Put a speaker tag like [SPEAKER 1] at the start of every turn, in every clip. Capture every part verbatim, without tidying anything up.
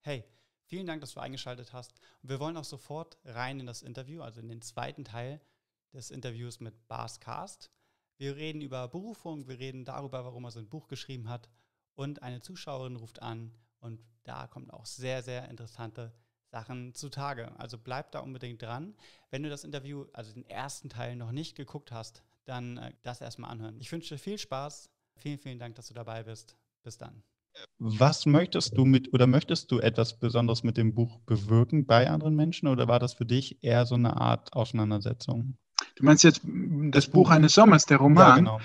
[SPEAKER 1] Hey, vielen Dank, dass du eingeschaltet hast. Und wir wollen auch sofort rein in das Interview, also in den zweiten Teil des Interviews mit Bas Karst. Wir reden über Berufung, wir reden darüber, warum er so ein Buch geschrieben hat. Und eine Zuschauerin ruft an und da kommen auch sehr, sehr interessante Sachen zutage. Also bleib da unbedingt dran. Wenn du das Interview, also den ersten Teil, noch nicht geguckt hast, dann äh, das erstmal anhören. Ich wünsche dir viel Spaß. Vielen, vielen Dank, dass du dabei bist. Bis dann.
[SPEAKER 2] Was möchtest du mit oder möchtest du etwas Besonderes mit dem Buch bewirken bei anderen Menschen oder war das für dich eher so eine Art Auseinandersetzung?
[SPEAKER 3] Du meinst jetzt das,
[SPEAKER 2] Das
[SPEAKER 3] Buch
[SPEAKER 2] Buch.
[SPEAKER 3] eines Sommers, der Roman?
[SPEAKER 2] Ja, genau.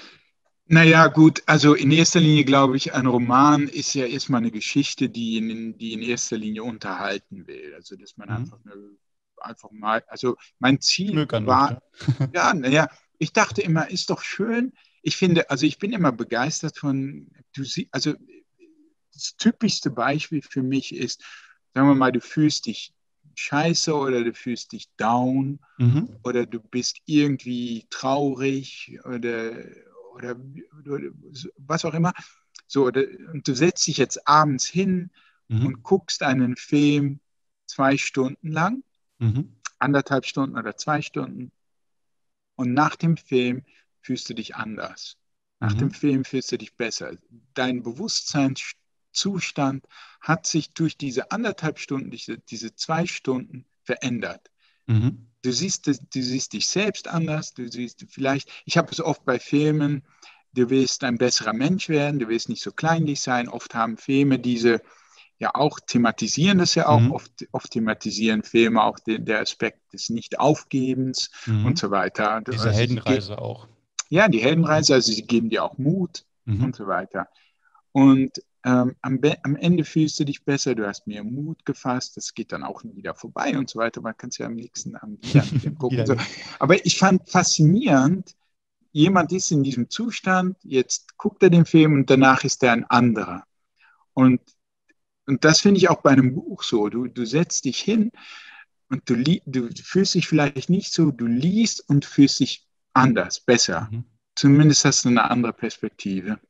[SPEAKER 3] Naja, gut, also in erster Linie glaube ich, ein Roman ist ja erstmal eine Geschichte, die in, die in erster Linie unterhalten will. Also, dass man
[SPEAKER 2] Mhm.
[SPEAKER 3] einfach, eine, einfach mal, also mein Ziel
[SPEAKER 2] Schmökern
[SPEAKER 3] war,
[SPEAKER 2] möchte.
[SPEAKER 3] ja, naja, ich dachte immer, ist doch schön. Ich finde, also ich bin immer begeistert von, du sie, also das typischste Beispiel für mich ist, sagen wir mal, du fühlst dich scheiße oder du fühlst dich down
[SPEAKER 2] Mhm.
[SPEAKER 3] oder du bist irgendwie traurig oder, oder, oder was auch immer. So, oder, und du setzt dich jetzt abends hin
[SPEAKER 2] Mhm.
[SPEAKER 3] und guckst einen Film zwei Stunden lang,
[SPEAKER 2] Mhm.
[SPEAKER 3] anderthalb Stunden oder zwei Stunden. Und nach dem Film fühlst du dich anders. Nach dem
[SPEAKER 2] Mhm.
[SPEAKER 3] Film fühlst du dich besser. Dein Bewusstseinszustand hat sich durch diese anderthalb Stunden, diese, diese zwei Stunden verändert.
[SPEAKER 2] Mhm.
[SPEAKER 3] Du siehst, du siehst dich selbst anders, du siehst vielleicht, ich habe es oft bei Filmen, du willst ein besserer Mensch werden, du willst nicht so kleinlich sein. Oft haben Filme diese, ja auch thematisieren das ja auch,
[SPEAKER 2] Mhm.
[SPEAKER 3] oft, oft thematisieren Filme auch den, der Aspekt des Nicht-Aufgebens
[SPEAKER 2] Mhm.
[SPEAKER 3] und so weiter.
[SPEAKER 2] Diese
[SPEAKER 3] Also sie
[SPEAKER 2] Heldenreise
[SPEAKER 3] ge-
[SPEAKER 2] auch.
[SPEAKER 3] ja, die Heldenreise, also sie geben dir auch Mut
[SPEAKER 2] Mhm.
[SPEAKER 3] und so weiter. Und ähm, am, Be- am Ende fühlst du dich besser, du hast mehr Mut gefasst, das geht dann auch wieder vorbei und so weiter. Man kann es ja am nächsten Abend wieder einen Film gucken. So.
[SPEAKER 2] Wieder.
[SPEAKER 3] Aber ich fand faszinierend, jemand ist in diesem Zustand, jetzt guckt er den Film und danach ist er ein anderer. Und, und das finde ich auch bei einem Buch so. Du, du setzt dich hin und du, li- du fühlst dich vielleicht nicht so, du liest und fühlst dich anders, besser.
[SPEAKER 2] Mhm.
[SPEAKER 3] Zumindest hast du eine andere Perspektive.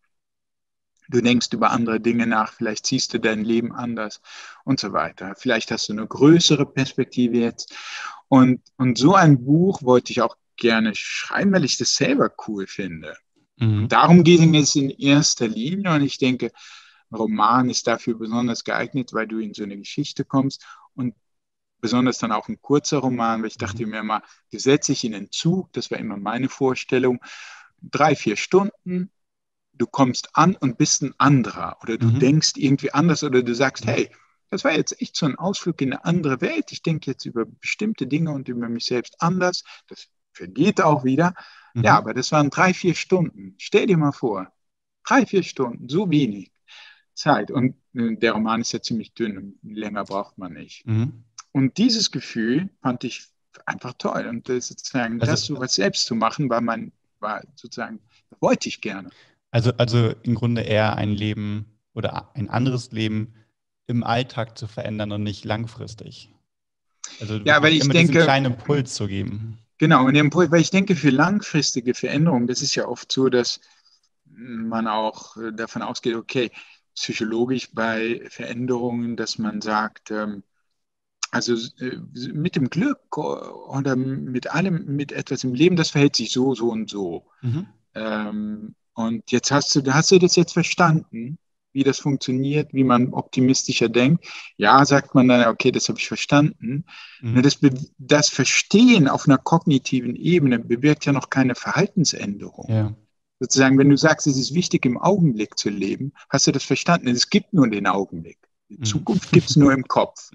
[SPEAKER 3] Du denkst über andere Dinge nach, vielleicht siehst du dein Leben anders und so weiter. Vielleicht hast du eine größere Perspektive jetzt. Und, und so ein Buch wollte ich auch gerne schreiben, weil ich das selber cool finde.
[SPEAKER 2] Mhm.
[SPEAKER 3] Und darum ging es in erster Linie. Und ich denke, ein Roman ist dafür besonders geeignet, weil du in so eine Geschichte kommst. Und besonders dann auch ein kurzer Roman, weil ich dachte
[SPEAKER 2] Mhm.
[SPEAKER 3] mir mal, du setzt dich in den Zug, das war immer meine Vorstellung, drei, vier Stunden, du kommst an und bist ein anderer oder du
[SPEAKER 2] Mhm.
[SPEAKER 3] denkst irgendwie anders oder du sagst,
[SPEAKER 2] Mhm.
[SPEAKER 3] hey, das war jetzt echt so ein Ausflug in eine andere Welt. Ich denke jetzt über bestimmte Dinge und über mich selbst anders. Das vergeht auch wieder.
[SPEAKER 2] Mhm.
[SPEAKER 3] Ja, aber das waren drei, vier Stunden. Stell dir mal vor, drei, vier Stunden, so wenig Zeit. Und äh, der Roman ist ja ziemlich dünn, länger braucht man nicht.
[SPEAKER 2] Mhm.
[SPEAKER 3] Und dieses Gefühl fand ich einfach toll. Und das sozusagen,
[SPEAKER 2] Also,
[SPEAKER 3] das so was selbst zu machen, war mein, war sozusagen, wollte ich gerne.
[SPEAKER 2] also, also im Grunde eher ein Leben oder ein anderes Leben im Alltag zu verändern und nicht langfristig. Also
[SPEAKER 3] Ja, weil
[SPEAKER 2] wirklich
[SPEAKER 3] ich
[SPEAKER 2] immer diesen
[SPEAKER 3] denke,
[SPEAKER 2] kleinen Impuls zu geben.
[SPEAKER 3] genau, und den, weil ich denke, für langfristige Veränderungen, das ist ja oft so, dass man auch äh, davon ausgeht, okay, psychologisch bei Veränderungen, dass man sagt, ähm, also äh, mit dem Glück oder mit allem, mit etwas im Leben, das verhält sich so, so und so.
[SPEAKER 2] Mhm.
[SPEAKER 3] Ähm, und jetzt hast du, hast du das jetzt verstanden, wie das funktioniert, wie man optimistischer denkt. Ja, sagt man dann, okay, das habe ich verstanden. Nur
[SPEAKER 2] Mhm.
[SPEAKER 3] das, das Verstehen auf einer kognitiven Ebene bewirkt ja noch keine Verhaltensänderung.
[SPEAKER 2] Ja.
[SPEAKER 3] Sozusagen, wenn du sagst, es ist wichtig, im Augenblick zu leben, hast du das verstanden. Es gibt nur den Augenblick. Die
[SPEAKER 2] Mhm.
[SPEAKER 3] Zukunft gibt es nur im Kopf.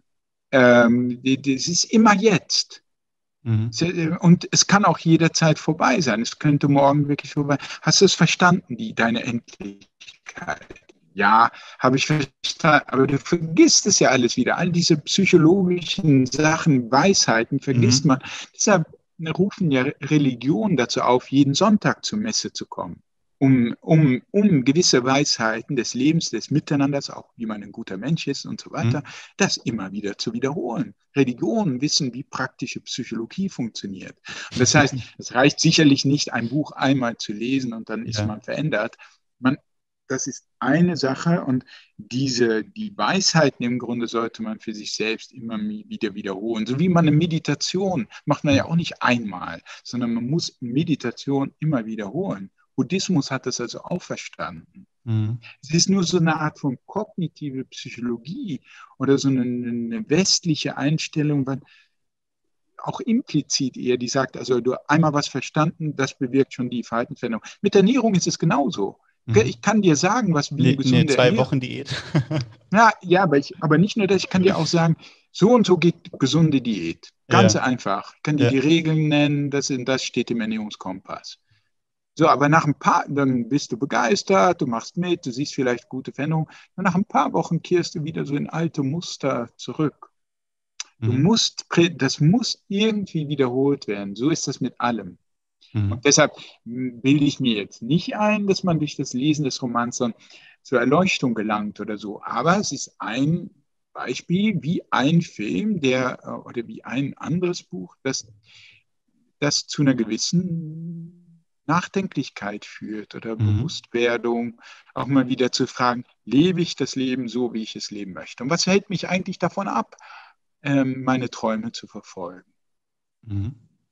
[SPEAKER 3] Ähm, das ist immer jetzt.
[SPEAKER 2] Mhm.
[SPEAKER 3] Und es kann auch jederzeit vorbei sein. Es könnte morgen wirklich vorbei. Hast du es verstanden, die, deine Endlichkeit? Ja, habe ich verstanden. Aber du vergisst es ja alles wieder. All diese psychologischen Sachen, Weisheiten vergisst
[SPEAKER 2] Mhm.
[SPEAKER 3] man. Deshalb rufen ja Religionen dazu auf, jeden Sonntag zur Messe zu kommen. Um, um, um gewisse Weisheiten des Lebens, des Miteinanders, auch wie man ein guter Mensch ist und so weiter,
[SPEAKER 2] Mhm.
[SPEAKER 3] das immer wieder zu wiederholen. Religionen wissen, wie praktische Psychologie funktioniert. Und das heißt, es reicht sicherlich nicht, ein Buch einmal zu lesen und dann ist
[SPEAKER 2] Ja.
[SPEAKER 3] man verändert. Man, das ist eine Sache und diese, die Weisheiten im Grunde sollte man für sich selbst immer wieder wiederholen. So wie man eine Meditation macht man ja auch nicht einmal, sondern man muss Meditation immer wiederholen. Buddhismus hat das also auch verstanden.
[SPEAKER 2] Mhm.
[SPEAKER 3] Es ist nur so eine Art von kognitive Psychologie oder so eine, eine westliche Einstellung, weil auch implizit eher, die sagt, also du einmal was verstanden, das bewirkt schon die Verhaltensveränderung. Mit Ernährung ist es genauso.
[SPEAKER 2] Mhm.
[SPEAKER 3] Ich kann dir sagen, was wie eine
[SPEAKER 2] Nee, nee,
[SPEAKER 3] gesunde
[SPEAKER 2] zwei
[SPEAKER 3] Ernährung.
[SPEAKER 2] Wochen Diät.
[SPEAKER 3] Ja, ja, aber, ich, aber nicht nur das, ich kann dir auch sagen, so und so geht gesunde Diät. Ganz
[SPEAKER 2] Ja.
[SPEAKER 3] einfach. Ich kann dir
[SPEAKER 2] Ja.
[SPEAKER 3] die Regeln nennen, das, das steht im Ernährungskompass. So, aber nach ein paar, dann bist du begeistert, du machst mit, du siehst vielleicht gute Veränderungen. Und nach ein paar Wochen kehrst du wieder so in alte Muster zurück. Du
[SPEAKER 2] Mhm.
[SPEAKER 3] musst, das muss irgendwie wiederholt werden. So ist das mit allem.
[SPEAKER 2] Mhm.
[SPEAKER 3] Und deshalb bilde ich mir jetzt nicht ein, dass man durch das Lesen des Romans dann zur Erleuchtung gelangt oder so. Aber es ist ein Beispiel, wie ein Film, der oder wie ein anderes Buch, das, das zu einer gewissen Nachdenklichkeit führt oder
[SPEAKER 2] Mhm.
[SPEAKER 3] Bewusstwerdung, auch mal wieder zu fragen, lebe ich das Leben so, wie ich es leben möchte? Und was hält mich eigentlich davon ab, meine Träume zu verfolgen?
[SPEAKER 2] Mhm.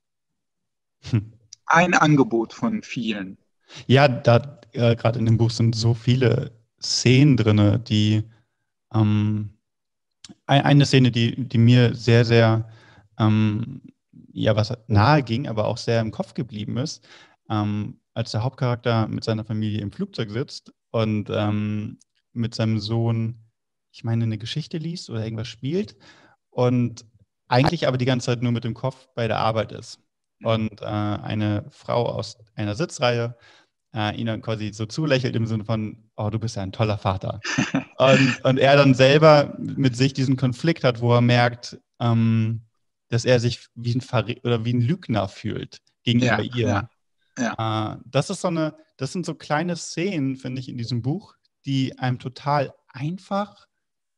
[SPEAKER 2] Hm.
[SPEAKER 3] Ein Angebot von vielen.
[SPEAKER 2] Ja, da äh, gerade in dem Buch sind so viele Szenen drin, die ähm, ein, eine Szene, die, die mir sehr, sehr ähm, ja, was nahe ging, aber auch sehr im Kopf geblieben ist, ähm, als der Hauptcharakter mit seiner Familie im Flugzeug sitzt und ähm, mit seinem Sohn, ich meine, eine Geschichte liest oder irgendwas spielt und eigentlich aber die ganze Zeit nur mit dem Kopf bei der Arbeit ist. Und äh, eine Frau aus einer Sitzreihe äh, ihn dann quasi so zulächelt im Sinne von, oh, du bist ja ein toller Vater. Und, und er dann selber mit sich diesen Konflikt hat, wo er merkt, ähm, dass er sich wie ein Verrä oder wie ein Lügner fühlt gegenüber
[SPEAKER 3] Ja,
[SPEAKER 2] ihr.
[SPEAKER 3] ja, ja.
[SPEAKER 2] Äh, das ist so eine, das sind so kleine Szenen, finde ich, in diesem Buch, die einem total einfach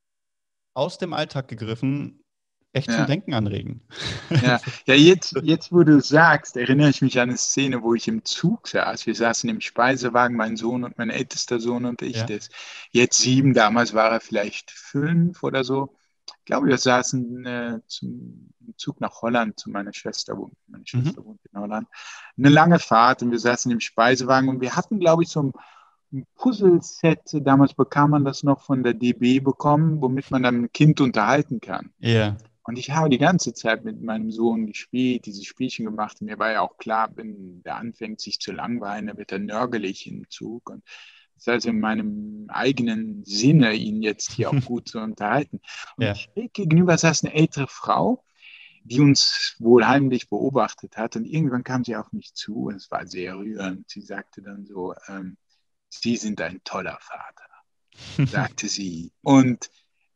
[SPEAKER 2] aus dem Alltag gegriffen echt zum
[SPEAKER 3] Ja,
[SPEAKER 2] Denken anregen.
[SPEAKER 3] ja. Ja, jetzt, jetzt, wo du sagst, erinnere ich mich an eine Szene, wo ich im Zug saß. Wir saßen im Speisewagen, mein Sohn und mein ältester Sohn und ich.
[SPEAKER 2] Ja.
[SPEAKER 3] Der ist jetzt sieben, damals war er vielleicht fünf oder so. Ich glaube, wir saßen äh, zum im Zug nach Holland zu meiner Schwester. Wohnt. Meine Schwester
[SPEAKER 2] Mhm.
[SPEAKER 3] wohnt in Holland. Eine lange Fahrt und wir saßen im Speisewagen und wir hatten, glaube ich, so ein ein Puzzleset, damals bekam man das noch von der D B bekommen, womit man dann ein Kind unterhalten kann.
[SPEAKER 2] Ja.
[SPEAKER 3] Und ich habe die ganze Zeit mit meinem Sohn gespielt, dieses Spielchen gemacht. Und mir war ja auch klar, wenn der anfängt, sich zu langweilen, dann wird er nörgelig im Zug. Und es ist also in meinem eigenen Sinne, ihn jetzt hier auch gut zu unterhalten. Und
[SPEAKER 2] Ja.
[SPEAKER 3] schräg gegenüber saß eine ältere Frau, die uns wohl heimlich beobachtet hat. Und irgendwann kam sie auf mich zu und es war sehr rührend. Sie sagte dann so, ähm, Sie sind ein toller Vater, sagte sie. Und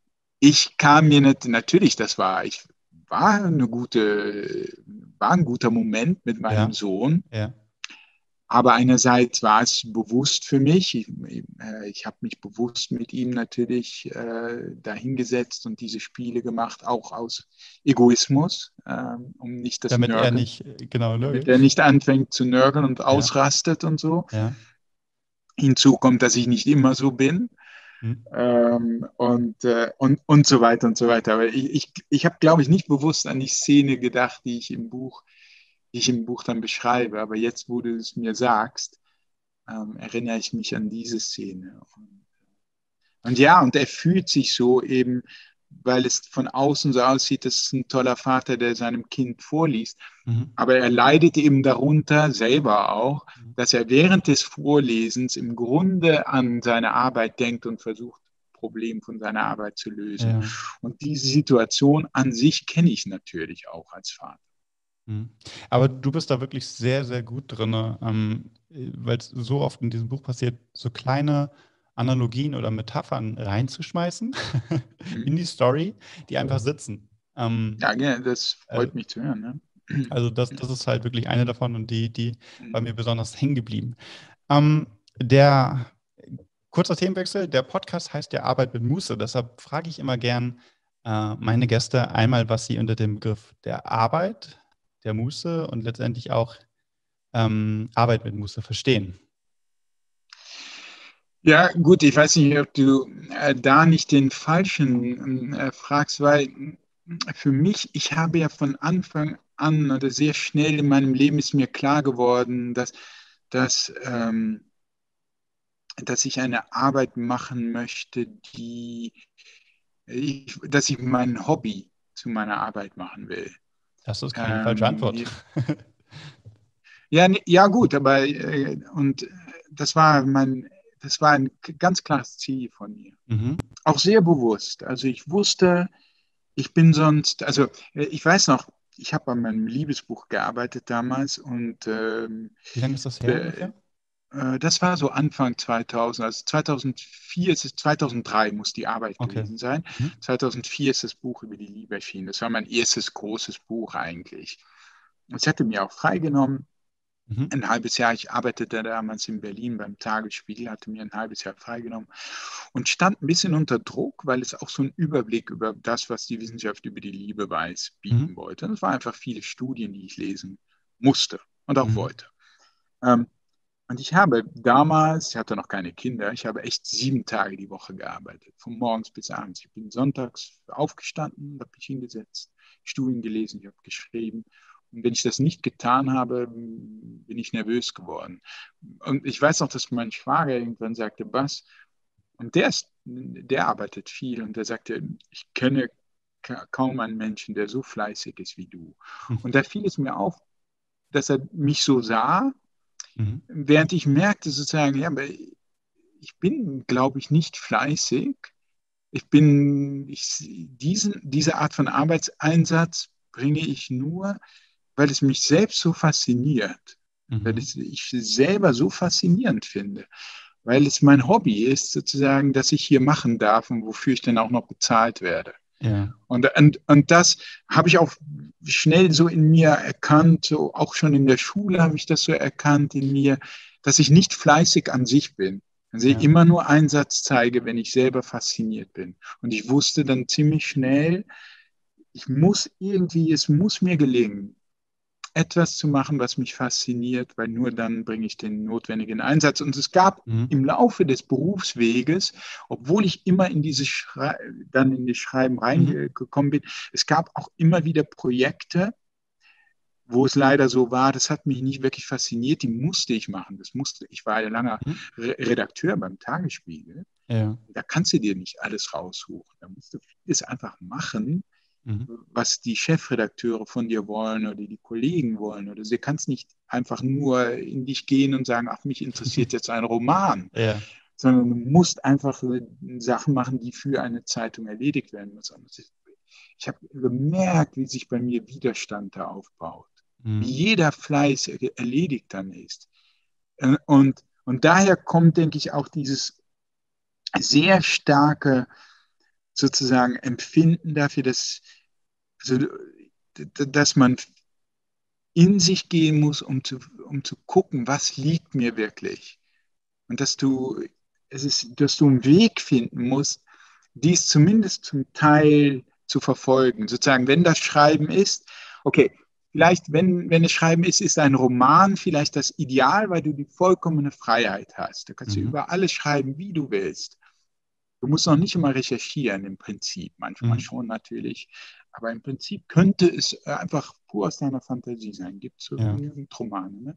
[SPEAKER 3] ich kam mir nicht, natürlich, das war, ich war eine gute, war ein guter Moment mit meinem
[SPEAKER 2] Ja.
[SPEAKER 3] Sohn.
[SPEAKER 2] Ja.
[SPEAKER 3] Aber einerseits war es bewusst für mich, ich, äh, ich habe mich bewusst mit ihm natürlich äh, dahingesetzt und diese Spiele gemacht, auch aus Egoismus, äh, um nicht das
[SPEAKER 2] Damit er
[SPEAKER 3] Nörgeln,
[SPEAKER 2] nicht, äh, genau,
[SPEAKER 3] damit
[SPEAKER 2] nörgelt.
[SPEAKER 3] er nicht anfängt zu nörgeln und
[SPEAKER 2] Ja.
[SPEAKER 3] ausrastet und so.
[SPEAKER 2] Ja.
[SPEAKER 3] Hinzu kommt, dass ich nicht immer so bin.
[SPEAKER 2] Hm.
[SPEAKER 3] Ähm, und, äh, und, und so weiter und so weiter. Aber ich, ich, ich habe, glaube ich, nicht bewusst an die Szene gedacht, die ich im Buch, die ich im Buch dann beschreibe. Aber jetzt, wo du es mir sagst, ähm, erinnere ich mich an diese Szene. Und, und ja, und er fühlt sich so eben, weil es von außen so aussieht, das ist ein toller Vater, der seinem Kind vorliest.
[SPEAKER 2] Mhm.
[SPEAKER 3] Aber er leidet eben darunter selber auch,
[SPEAKER 2] Mhm.
[SPEAKER 3] dass er während des Vorlesens im Grunde an seine Arbeit denkt und versucht, Problem von seiner Arbeit zu lösen.
[SPEAKER 2] Ja.
[SPEAKER 3] Und diese Situation an sich kenne ich natürlich auch als Vater.
[SPEAKER 2] Mhm. Aber du bist da wirklich sehr, sehr gut drin, ähm, weil es so oft in diesem Buch passiert, so kleine Analogien oder Metaphern reinzuschmeißen in die Story, die einfach sitzen. Ähm,
[SPEAKER 3] Ja, ja, das
[SPEAKER 2] äh,
[SPEAKER 3] freut mich zu hören. Ne?
[SPEAKER 2] also das, das ist halt wirklich eine davon und die, die bei mir besonders hängen geblieben. Ähm, der kurzer Themenwechsel, der Podcast heißt ja Arbeit mit Muße. Deshalb frage ich immer gern äh, meine Gäste einmal, was sie unter dem Begriff der Arbeit, der Muße und letztendlich auch ähm, Arbeit mit Muße verstehen.
[SPEAKER 3] Ja, gut, ich weiß nicht, ob du äh, da nicht den Falschen äh, fragst, weil äh, für mich, ich habe ja von Anfang an oder sehr schnell in meinem Leben ist mir klar geworden, dass, dass, ähm, dass ich eine Arbeit machen möchte, die ich, dass ich mein Hobby zu meiner Arbeit machen will.
[SPEAKER 2] Das ist keine falsche
[SPEAKER 3] Ähm,
[SPEAKER 2] Antwort.
[SPEAKER 3] die, ja, ne- ja, gut, aber äh, und äh, das war mein, das war ein k- ganz klares Ziel von mir.
[SPEAKER 2] Mhm.
[SPEAKER 3] Auch sehr bewusst. Also ich wusste, ich bin sonst, also äh, ich weiß noch, ich habe an meinem Liebesbuch gearbeitet damals und ähm,
[SPEAKER 2] Wie lange ist das her
[SPEAKER 3] äh,
[SPEAKER 2] ungefähr?
[SPEAKER 3] äh, das war so Anfang zweitausend, also zweitausendvier ist es, zweitausenddrei muss die Arbeit
[SPEAKER 2] Okay.
[SPEAKER 3] gewesen sein.
[SPEAKER 2] Mhm.
[SPEAKER 3] zweitausendvier ist das Buch über die Liebe erschienen. Das war mein erstes großes Buch eigentlich. Und ich hatte mir auch freigenommen,
[SPEAKER 2] Mhm.
[SPEAKER 3] ein halbes Jahr. Ich arbeitete damals in Berlin beim Tagesspiegel, hatte mir ein halbes Jahr freigenommen und stand ein bisschen unter Druck, weil es auch so einen Überblick über das, was die Wissenschaft über die Liebe weiß,
[SPEAKER 2] Mhm.
[SPEAKER 3] bieten wollte. Und es waren einfach viele Studien, die ich lesen musste und auch
[SPEAKER 2] Mhm.
[SPEAKER 3] wollte. Ähm, und ich habe damals, ich hatte noch keine Kinder, ich habe echt sieben Tage die Woche gearbeitet, von morgens bis abends. Ich bin sonntags aufgestanden, habe mich hingesetzt, Studien gelesen, ich habe geschrieben. Und wenn ich das nicht getan habe, bin ich nervös geworden. Und ich weiß noch, dass mein Schwager irgendwann sagte, Bas, und der ist, der arbeitet viel und der sagte, ich kenne ka- kaum einen Menschen, der so fleißig ist wie du. Und da fiel es mir auf, dass er mich so sah,
[SPEAKER 2] Mhm.
[SPEAKER 3] während ich merkte sozusagen, ja, aber ich bin, glaube ich, nicht fleißig. Ich bin, ich, diesen, diese Art von Arbeitseinsatz bringe ich nur, weil es mich selbst so fasziniert, weil
[SPEAKER 2] Mhm.
[SPEAKER 3] es, ich selber so faszinierend finde, weil es mein Hobby ist, sozusagen, dass ich hier machen darf und wofür ich dann auch noch bezahlt werde.
[SPEAKER 2] Ja.
[SPEAKER 3] Und, und, und das habe ich auch schnell so in mir erkannt, so auch schon in der Schule habe ich das so erkannt in mir, dass ich nicht fleißig an sich bin. Also ich
[SPEAKER 2] Ja.
[SPEAKER 3] immer nur Einsatz zeige, wenn ich selber fasziniert bin. Und ich wusste dann ziemlich schnell, ich muss irgendwie, es muss mir gelingen, etwas zu machen, was mich fasziniert, weil nur dann bringe ich den notwendigen Einsatz. Und es gab
[SPEAKER 2] Mhm.
[SPEAKER 3] im Laufe des Berufsweges, obwohl ich immer in dieses Schrei dann in das Schreiben
[SPEAKER 2] Mhm.
[SPEAKER 3] reingekommen bin, es gab auch immer wieder Projekte, wo es leider so war, das hat mich nicht wirklich fasziniert, die musste ich machen. Das musste, ich war ja lange
[SPEAKER 2] Mhm.
[SPEAKER 3] Re Redakteur beim Tagesspiegel.
[SPEAKER 2] Ja.
[SPEAKER 3] Da kannst du dir nicht alles raussuchen. Da musst du vieles einfach machen,
[SPEAKER 2] Mhm.
[SPEAKER 3] was die Chefredakteure von dir wollen oder die Kollegen wollen. Oder du kannst nicht einfach nur in dich gehen und sagen, ach, mich interessiert jetzt ein Roman,
[SPEAKER 2] Ja.
[SPEAKER 3] sondern du musst einfach Sachen machen, die für eine Zeitung erledigt werden müssen. Ich habe gemerkt, wie sich bei mir Widerstand da aufbaut, wie
[SPEAKER 2] Mhm.
[SPEAKER 3] jeder Fleiß erledigt dann ist. Und, und daher kommt, denke ich, auch dieses sehr starke sozusagen Empfinden dafür, dass, also, dass man in sich gehen muss, um zu, um zu gucken, was liegt mir wirklich. Und dass du, es ist, dass du einen Weg finden musst, dies zumindest zum Teil zu verfolgen. Sozusagen, wenn das Schreiben ist, okay, vielleicht, wenn, wenn es Schreiben ist, ist ein Roman vielleicht das Ideal, weil du die vollkommene Freiheit hast. Da kannst du
[SPEAKER 2] Mhm.
[SPEAKER 3] über alles schreiben, wie du willst. Du musst noch nicht immer recherchieren im Prinzip, manchmal
[SPEAKER 2] Mhm.
[SPEAKER 3] schon natürlich, aber im Prinzip könnte es einfach pur aus deiner Fantasie sein. Gibt es so
[SPEAKER 2] Ja.
[SPEAKER 3] genügend Romane. Ne?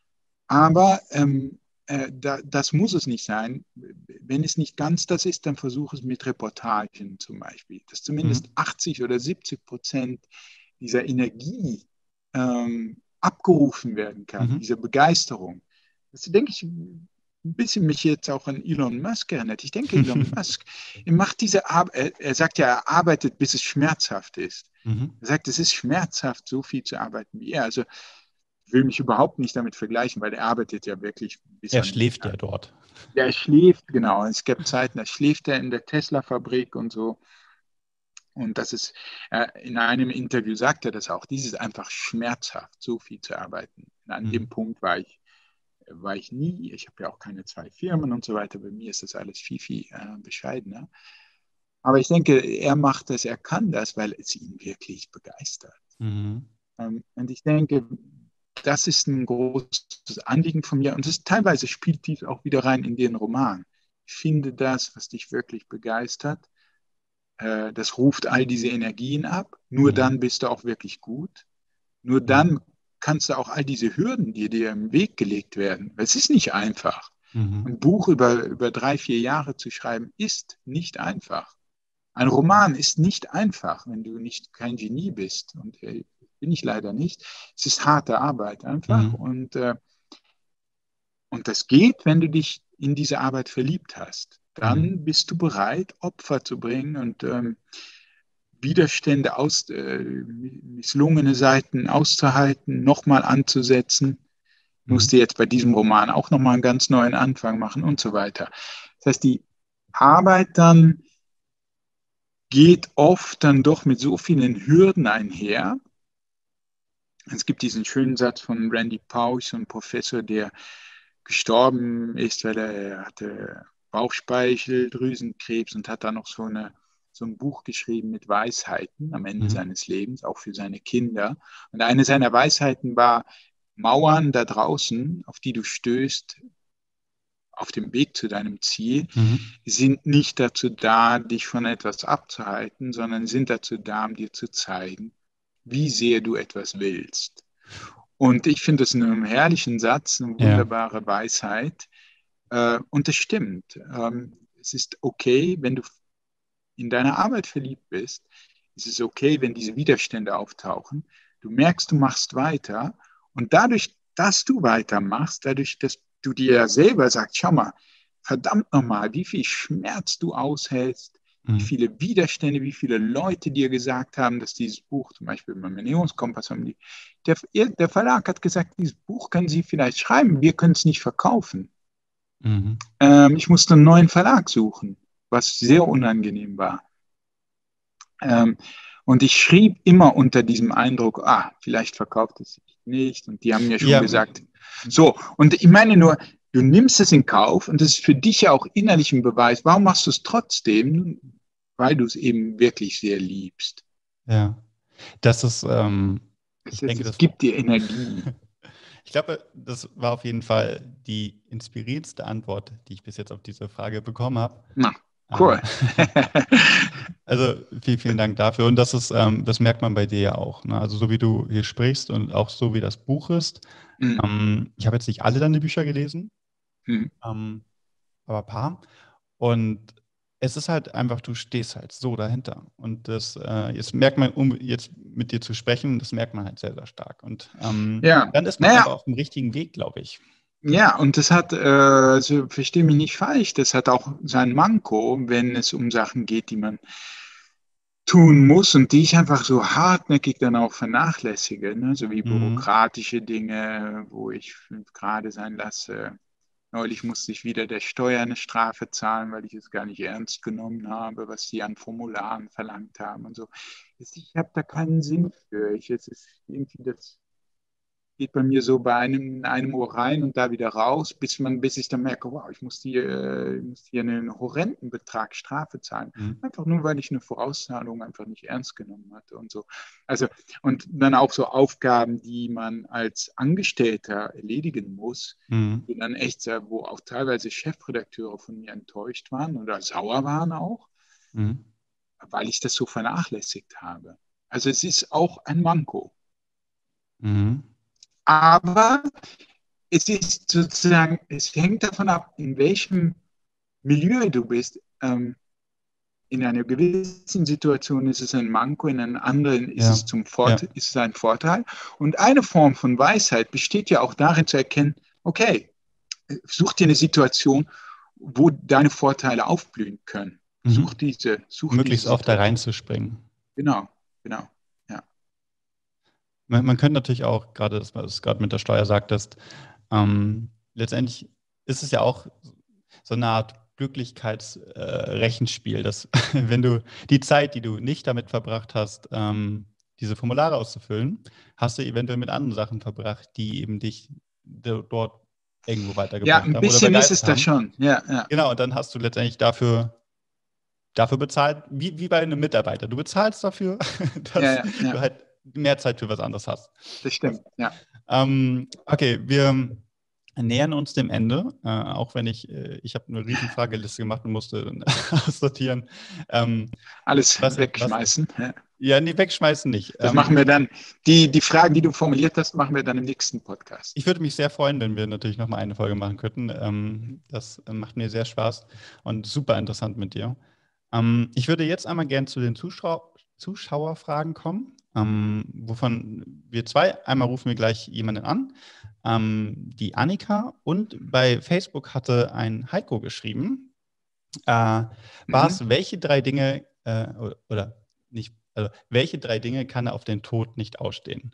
[SPEAKER 3] Aber ähm, äh, da, das muss es nicht sein. Wenn es nicht ganz das ist, dann versuche es mit Reportagen zum Beispiel, dass zumindest
[SPEAKER 2] Mhm.
[SPEAKER 3] achtzig oder siebzig Prozent dieser Energie ähm, abgerufen werden kann,
[SPEAKER 2] Mhm.
[SPEAKER 3] diese Begeisterung. Das denke ich ein bisschen mich jetzt auch an Elon Musk erinnert. Ich denke, Elon Musk, er macht diese Arbeit, er, er sagt ja, er arbeitet, bis es schmerzhaft ist.
[SPEAKER 2] Mhm.
[SPEAKER 3] Er sagt, es ist schmerzhaft, so viel zu arbeiten wie er. Also ich will mich überhaupt nicht damit vergleichen, weil er arbeitet ja wirklich bis
[SPEAKER 2] Er
[SPEAKER 3] an.
[SPEAKER 2] schläft ja dort.
[SPEAKER 3] Ja, er schläft, genau. Es gibt Zeiten, da schläft er in der Tesla-Fabrik und so. Und das ist, äh, in einem Interview sagt er das auch, dies ist einfach schmerzhaft, so viel zu arbeiten. Und an dem
[SPEAKER 2] Mhm.
[SPEAKER 3] Punkt war ich, war ich nie. Ich habe ja auch keine zwei Firmen und so weiter. Bei mir ist das alles viel, viel äh, bescheidener. Aber ich denke, er macht das, er kann das, weil es ihn wirklich begeistert.
[SPEAKER 2] Mhm.
[SPEAKER 3] Ähm, und ich denke, das ist ein großes Anliegen von mir. Und es ist, teilweise spielt dies auch wieder rein in den Roman. finde das, was dich wirklich begeistert. Äh, das ruft all diese Energien ab. Nur
[SPEAKER 2] Mhm.
[SPEAKER 3] dann bist du auch wirklich gut. Nur
[SPEAKER 2] Mhm.
[SPEAKER 3] dann kannst du auch all diese Hürden, die dir im Weg gelegt werden. Es ist nicht einfach.
[SPEAKER 2] Mhm.
[SPEAKER 3] Ein Buch über, über drei, vier Jahre zu schreiben, ist nicht einfach. Ein Roman ist nicht einfach, wenn du nicht kein Genie bist. Und äh, bin ich leider nicht. Es ist harte Arbeit einfach.
[SPEAKER 2] Mhm.
[SPEAKER 3] Und, äh, und das geht, wenn du dich in diese Arbeit verliebt hast. Dann
[SPEAKER 2] Mhm.
[SPEAKER 3] bist du bereit, Opfer zu bringen und ähm, Widerstände, aus, äh, misslungene Seiten auszuhalten, nochmal anzusetzen.
[SPEAKER 2] Mhm.
[SPEAKER 3] Musste jetzt bei diesem Roman auch nochmal einen ganz neuen Anfang machen und so weiter. Das heißt, die Arbeit dann geht oft dann doch mit so vielen Hürden einher. Es gibt diesen schönen Satz von Randy Pausch, so ein Professor, der gestorben ist, weil er hatte Bauchspeicheldrüsenkrebs und hat dann noch so, eine, so ein Buch geschrieben mit Weisheiten am Ende
[SPEAKER 2] Mhm.
[SPEAKER 3] seines Lebens, auch für seine Kinder. Und eine seiner Weisheiten war, Mauern da draußen, auf die du stößt, auf dem Weg zu deinem Ziel,
[SPEAKER 2] Mhm.
[SPEAKER 3] sind nicht dazu da, dich von etwas abzuhalten, sondern sind dazu da, um dir zu zeigen, wie sehr du etwas willst. Und ich finde das einen herrlichen Satz, eine
[SPEAKER 2] Ja.
[SPEAKER 3] wunderbare Weisheit. Äh, und das stimmt. Ähm, es ist okay, wenn du in deiner Arbeit verliebt bist. Es ist okay, wenn diese Widerstände auftauchen. Du merkst, du machst weiter. Und dadurch, dass du weitermachst, dadurch, dass du dir ja selber sagst, schau mal, verdammt nochmal, wie viel Schmerz du aushältst, wie
[SPEAKER 2] Mhm.
[SPEAKER 3] viele Widerstände, wie viele Leute dir gesagt haben, dass dieses Buch, zum Beispiel beim Ernährungskompass, haben die, der, der Verlag hat gesagt, dieses Buch können Sie vielleicht schreiben, wir können es nicht verkaufen.
[SPEAKER 2] Mhm.
[SPEAKER 3] Ähm, ich musste einen neuen Verlag suchen, was sehr unangenehm war. Ähm, und ich schrieb immer unter diesem Eindruck, ah, vielleicht verkauft es sich nicht. Und die haben mir schon
[SPEAKER 2] Ja.
[SPEAKER 3] gesagt, so. Und ich meine nur, du nimmst es in Kauf und das ist für dich ja auch innerlich ein Beweis. Warum machst du es trotzdem? Weil du es eben wirklich sehr liebst.
[SPEAKER 2] Ja. Das ist, ähm,
[SPEAKER 3] Es,
[SPEAKER 2] ich
[SPEAKER 3] es,
[SPEAKER 2] denke,
[SPEAKER 3] es
[SPEAKER 2] das.
[SPEAKER 3] gibt dir Energie.
[SPEAKER 2] Ich glaube, das war auf jeden Fall die inspirierendste Antwort, die ich bis jetzt auf diese Frage bekommen habe.
[SPEAKER 3] Na,
[SPEAKER 2] Ähm,
[SPEAKER 3] cool.
[SPEAKER 2] Also vielen, vielen Dank dafür. Und das ist, ähm, das merkt man bei dir ja auch. Ne? Also so wie du hier sprichst und auch so wie das Buch ist.
[SPEAKER 3] Mhm.
[SPEAKER 2] Ähm, ich habe jetzt nicht alle deine Bücher gelesen,
[SPEAKER 3] Mhm.
[SPEAKER 2] ähm, aber ein paar. Und es ist halt einfach, du stehst halt so dahinter. Und das, äh, jetzt merkt man, um jetzt mit dir zu sprechen, das merkt man halt sehr, sehr stark. Und ähm,
[SPEAKER 3] Ja,
[SPEAKER 2] dann ist man
[SPEAKER 3] naja,
[SPEAKER 2] einfach auf dem richtigen Weg, glaube ich.
[SPEAKER 3] ja, und das hat, äh, also verstehe mich nicht falsch, das hat auch sein Manko, wenn es um Sachen geht, die man tun muss und die ich einfach so hartnäckig dann auch vernachlässige, ne? So wie
[SPEAKER 2] Mhm.
[SPEAKER 3] bürokratische Dinge, wo ich fünf gerade sein lasse. Neulich musste ich wieder der Steuer eine Strafe zahlen, weil ich es gar nicht ernst genommen habe, was die an Formularen verlangt haben und so. Ich habe da keinen Sinn für. Ich, es ist irgendwie das geht bei mir so bei einem in einem Ohr rein und da wieder raus, bis man, bis ich dann merke, wow, ich muss hier, äh, ich muss hier einen horrenden Betrag Strafe zahlen.
[SPEAKER 2] Mhm.
[SPEAKER 3] Einfach nur, weil ich eine Vorauszahlung einfach nicht ernst genommen hatte und so. Also, und dann auch so Aufgaben, die man als Angestellter erledigen muss,
[SPEAKER 2] Mhm.
[SPEAKER 3] die dann echt, sehr- wo auch teilweise Chefredakteure von mir enttäuscht waren oder sauer waren auch,
[SPEAKER 2] Mhm.
[SPEAKER 3] weil ich das so vernachlässigt habe. Also es ist auch ein Manko.
[SPEAKER 2] Mhm.
[SPEAKER 3] Aber es ist sozusagen, es hängt davon ab, in welchem Milieu du bist. Ähm, in einer gewissen Situation ist es ein Manko, in einer anderen ist
[SPEAKER 2] Ja,
[SPEAKER 3] es, zum
[SPEAKER 2] ja.
[SPEAKER 3] Vorteil, ist es ein Vorteil. Und eine Form von Weisheit besteht ja auch darin zu erkennen, okay, such dir eine Situation, wo deine Vorteile aufblühen können. Such
[SPEAKER 2] Mhm.
[SPEAKER 3] diese, such diese
[SPEAKER 2] Möglichst oft da
[SPEAKER 3] Situation.
[SPEAKER 2] reinzuspringen.
[SPEAKER 3] Genau, genau. Ja.
[SPEAKER 2] Man, man könnte natürlich auch, gerade das, was du gerade mit der Steuer sagtest, ähm, letztendlich ist es ja auch so eine Art Glücklichkeitsrechenspiel, äh, dass wenn du die Zeit, die du nicht damit verbracht hast, ähm, diese Formulare auszufüllen, hast du eventuell mit anderen Sachen verbracht, die eben dich do- dort irgendwo
[SPEAKER 3] Ja,
[SPEAKER 2] weitergebracht
[SPEAKER 3] ein
[SPEAKER 2] haben oder
[SPEAKER 3] bisschen ist es
[SPEAKER 2] begeistert
[SPEAKER 3] da
[SPEAKER 2] haben.
[SPEAKER 3] schon. Ja, ja.
[SPEAKER 2] Genau, und dann hast du letztendlich dafür, dafür bezahlt, wie, wie bei einem Mitarbeiter. Du bezahlst dafür,
[SPEAKER 3] Ja,
[SPEAKER 2] dass
[SPEAKER 3] ja, ja.
[SPEAKER 2] du halt mehr Zeit für was anderes hast.
[SPEAKER 3] Das
[SPEAKER 2] Das,
[SPEAKER 3] stimmt. Ja.
[SPEAKER 2] ähm, okay, wir nähern uns dem Ende, äh, auch wenn ich, äh, ich habe eine riesen Frageliste gemacht und musste dann aussortieren. Ähm,
[SPEAKER 3] Alles
[SPEAKER 2] was, was,
[SPEAKER 3] wegschmeißen. Ja.
[SPEAKER 2] ja, nee, wegschmeißen nicht.
[SPEAKER 3] Das
[SPEAKER 2] Ähm,
[SPEAKER 3] machen wir dann, die, die Fragen, die du formuliert hast, machen wir dann im nächsten Podcast.
[SPEAKER 2] Ich würde mich sehr freuen, wenn wir natürlich noch mal eine Folge machen könnten. Ähm, das äh, macht mir sehr Spaß und super interessant mit dir. Ähm, ich würde jetzt einmal gerne zu den Zuschau Zuschauerfragen kommen, ähm, wovon wir zwei, einmal rufen wir gleich jemanden an, ähm, die Annika, und bei Facebook hatte ein Heiko geschrieben, äh, Bas,
[SPEAKER 3] Mhm.
[SPEAKER 2] welche drei Dinge, äh, oder, oder nicht, also welche drei Dinge kann er auf den Tod nicht ausstehen?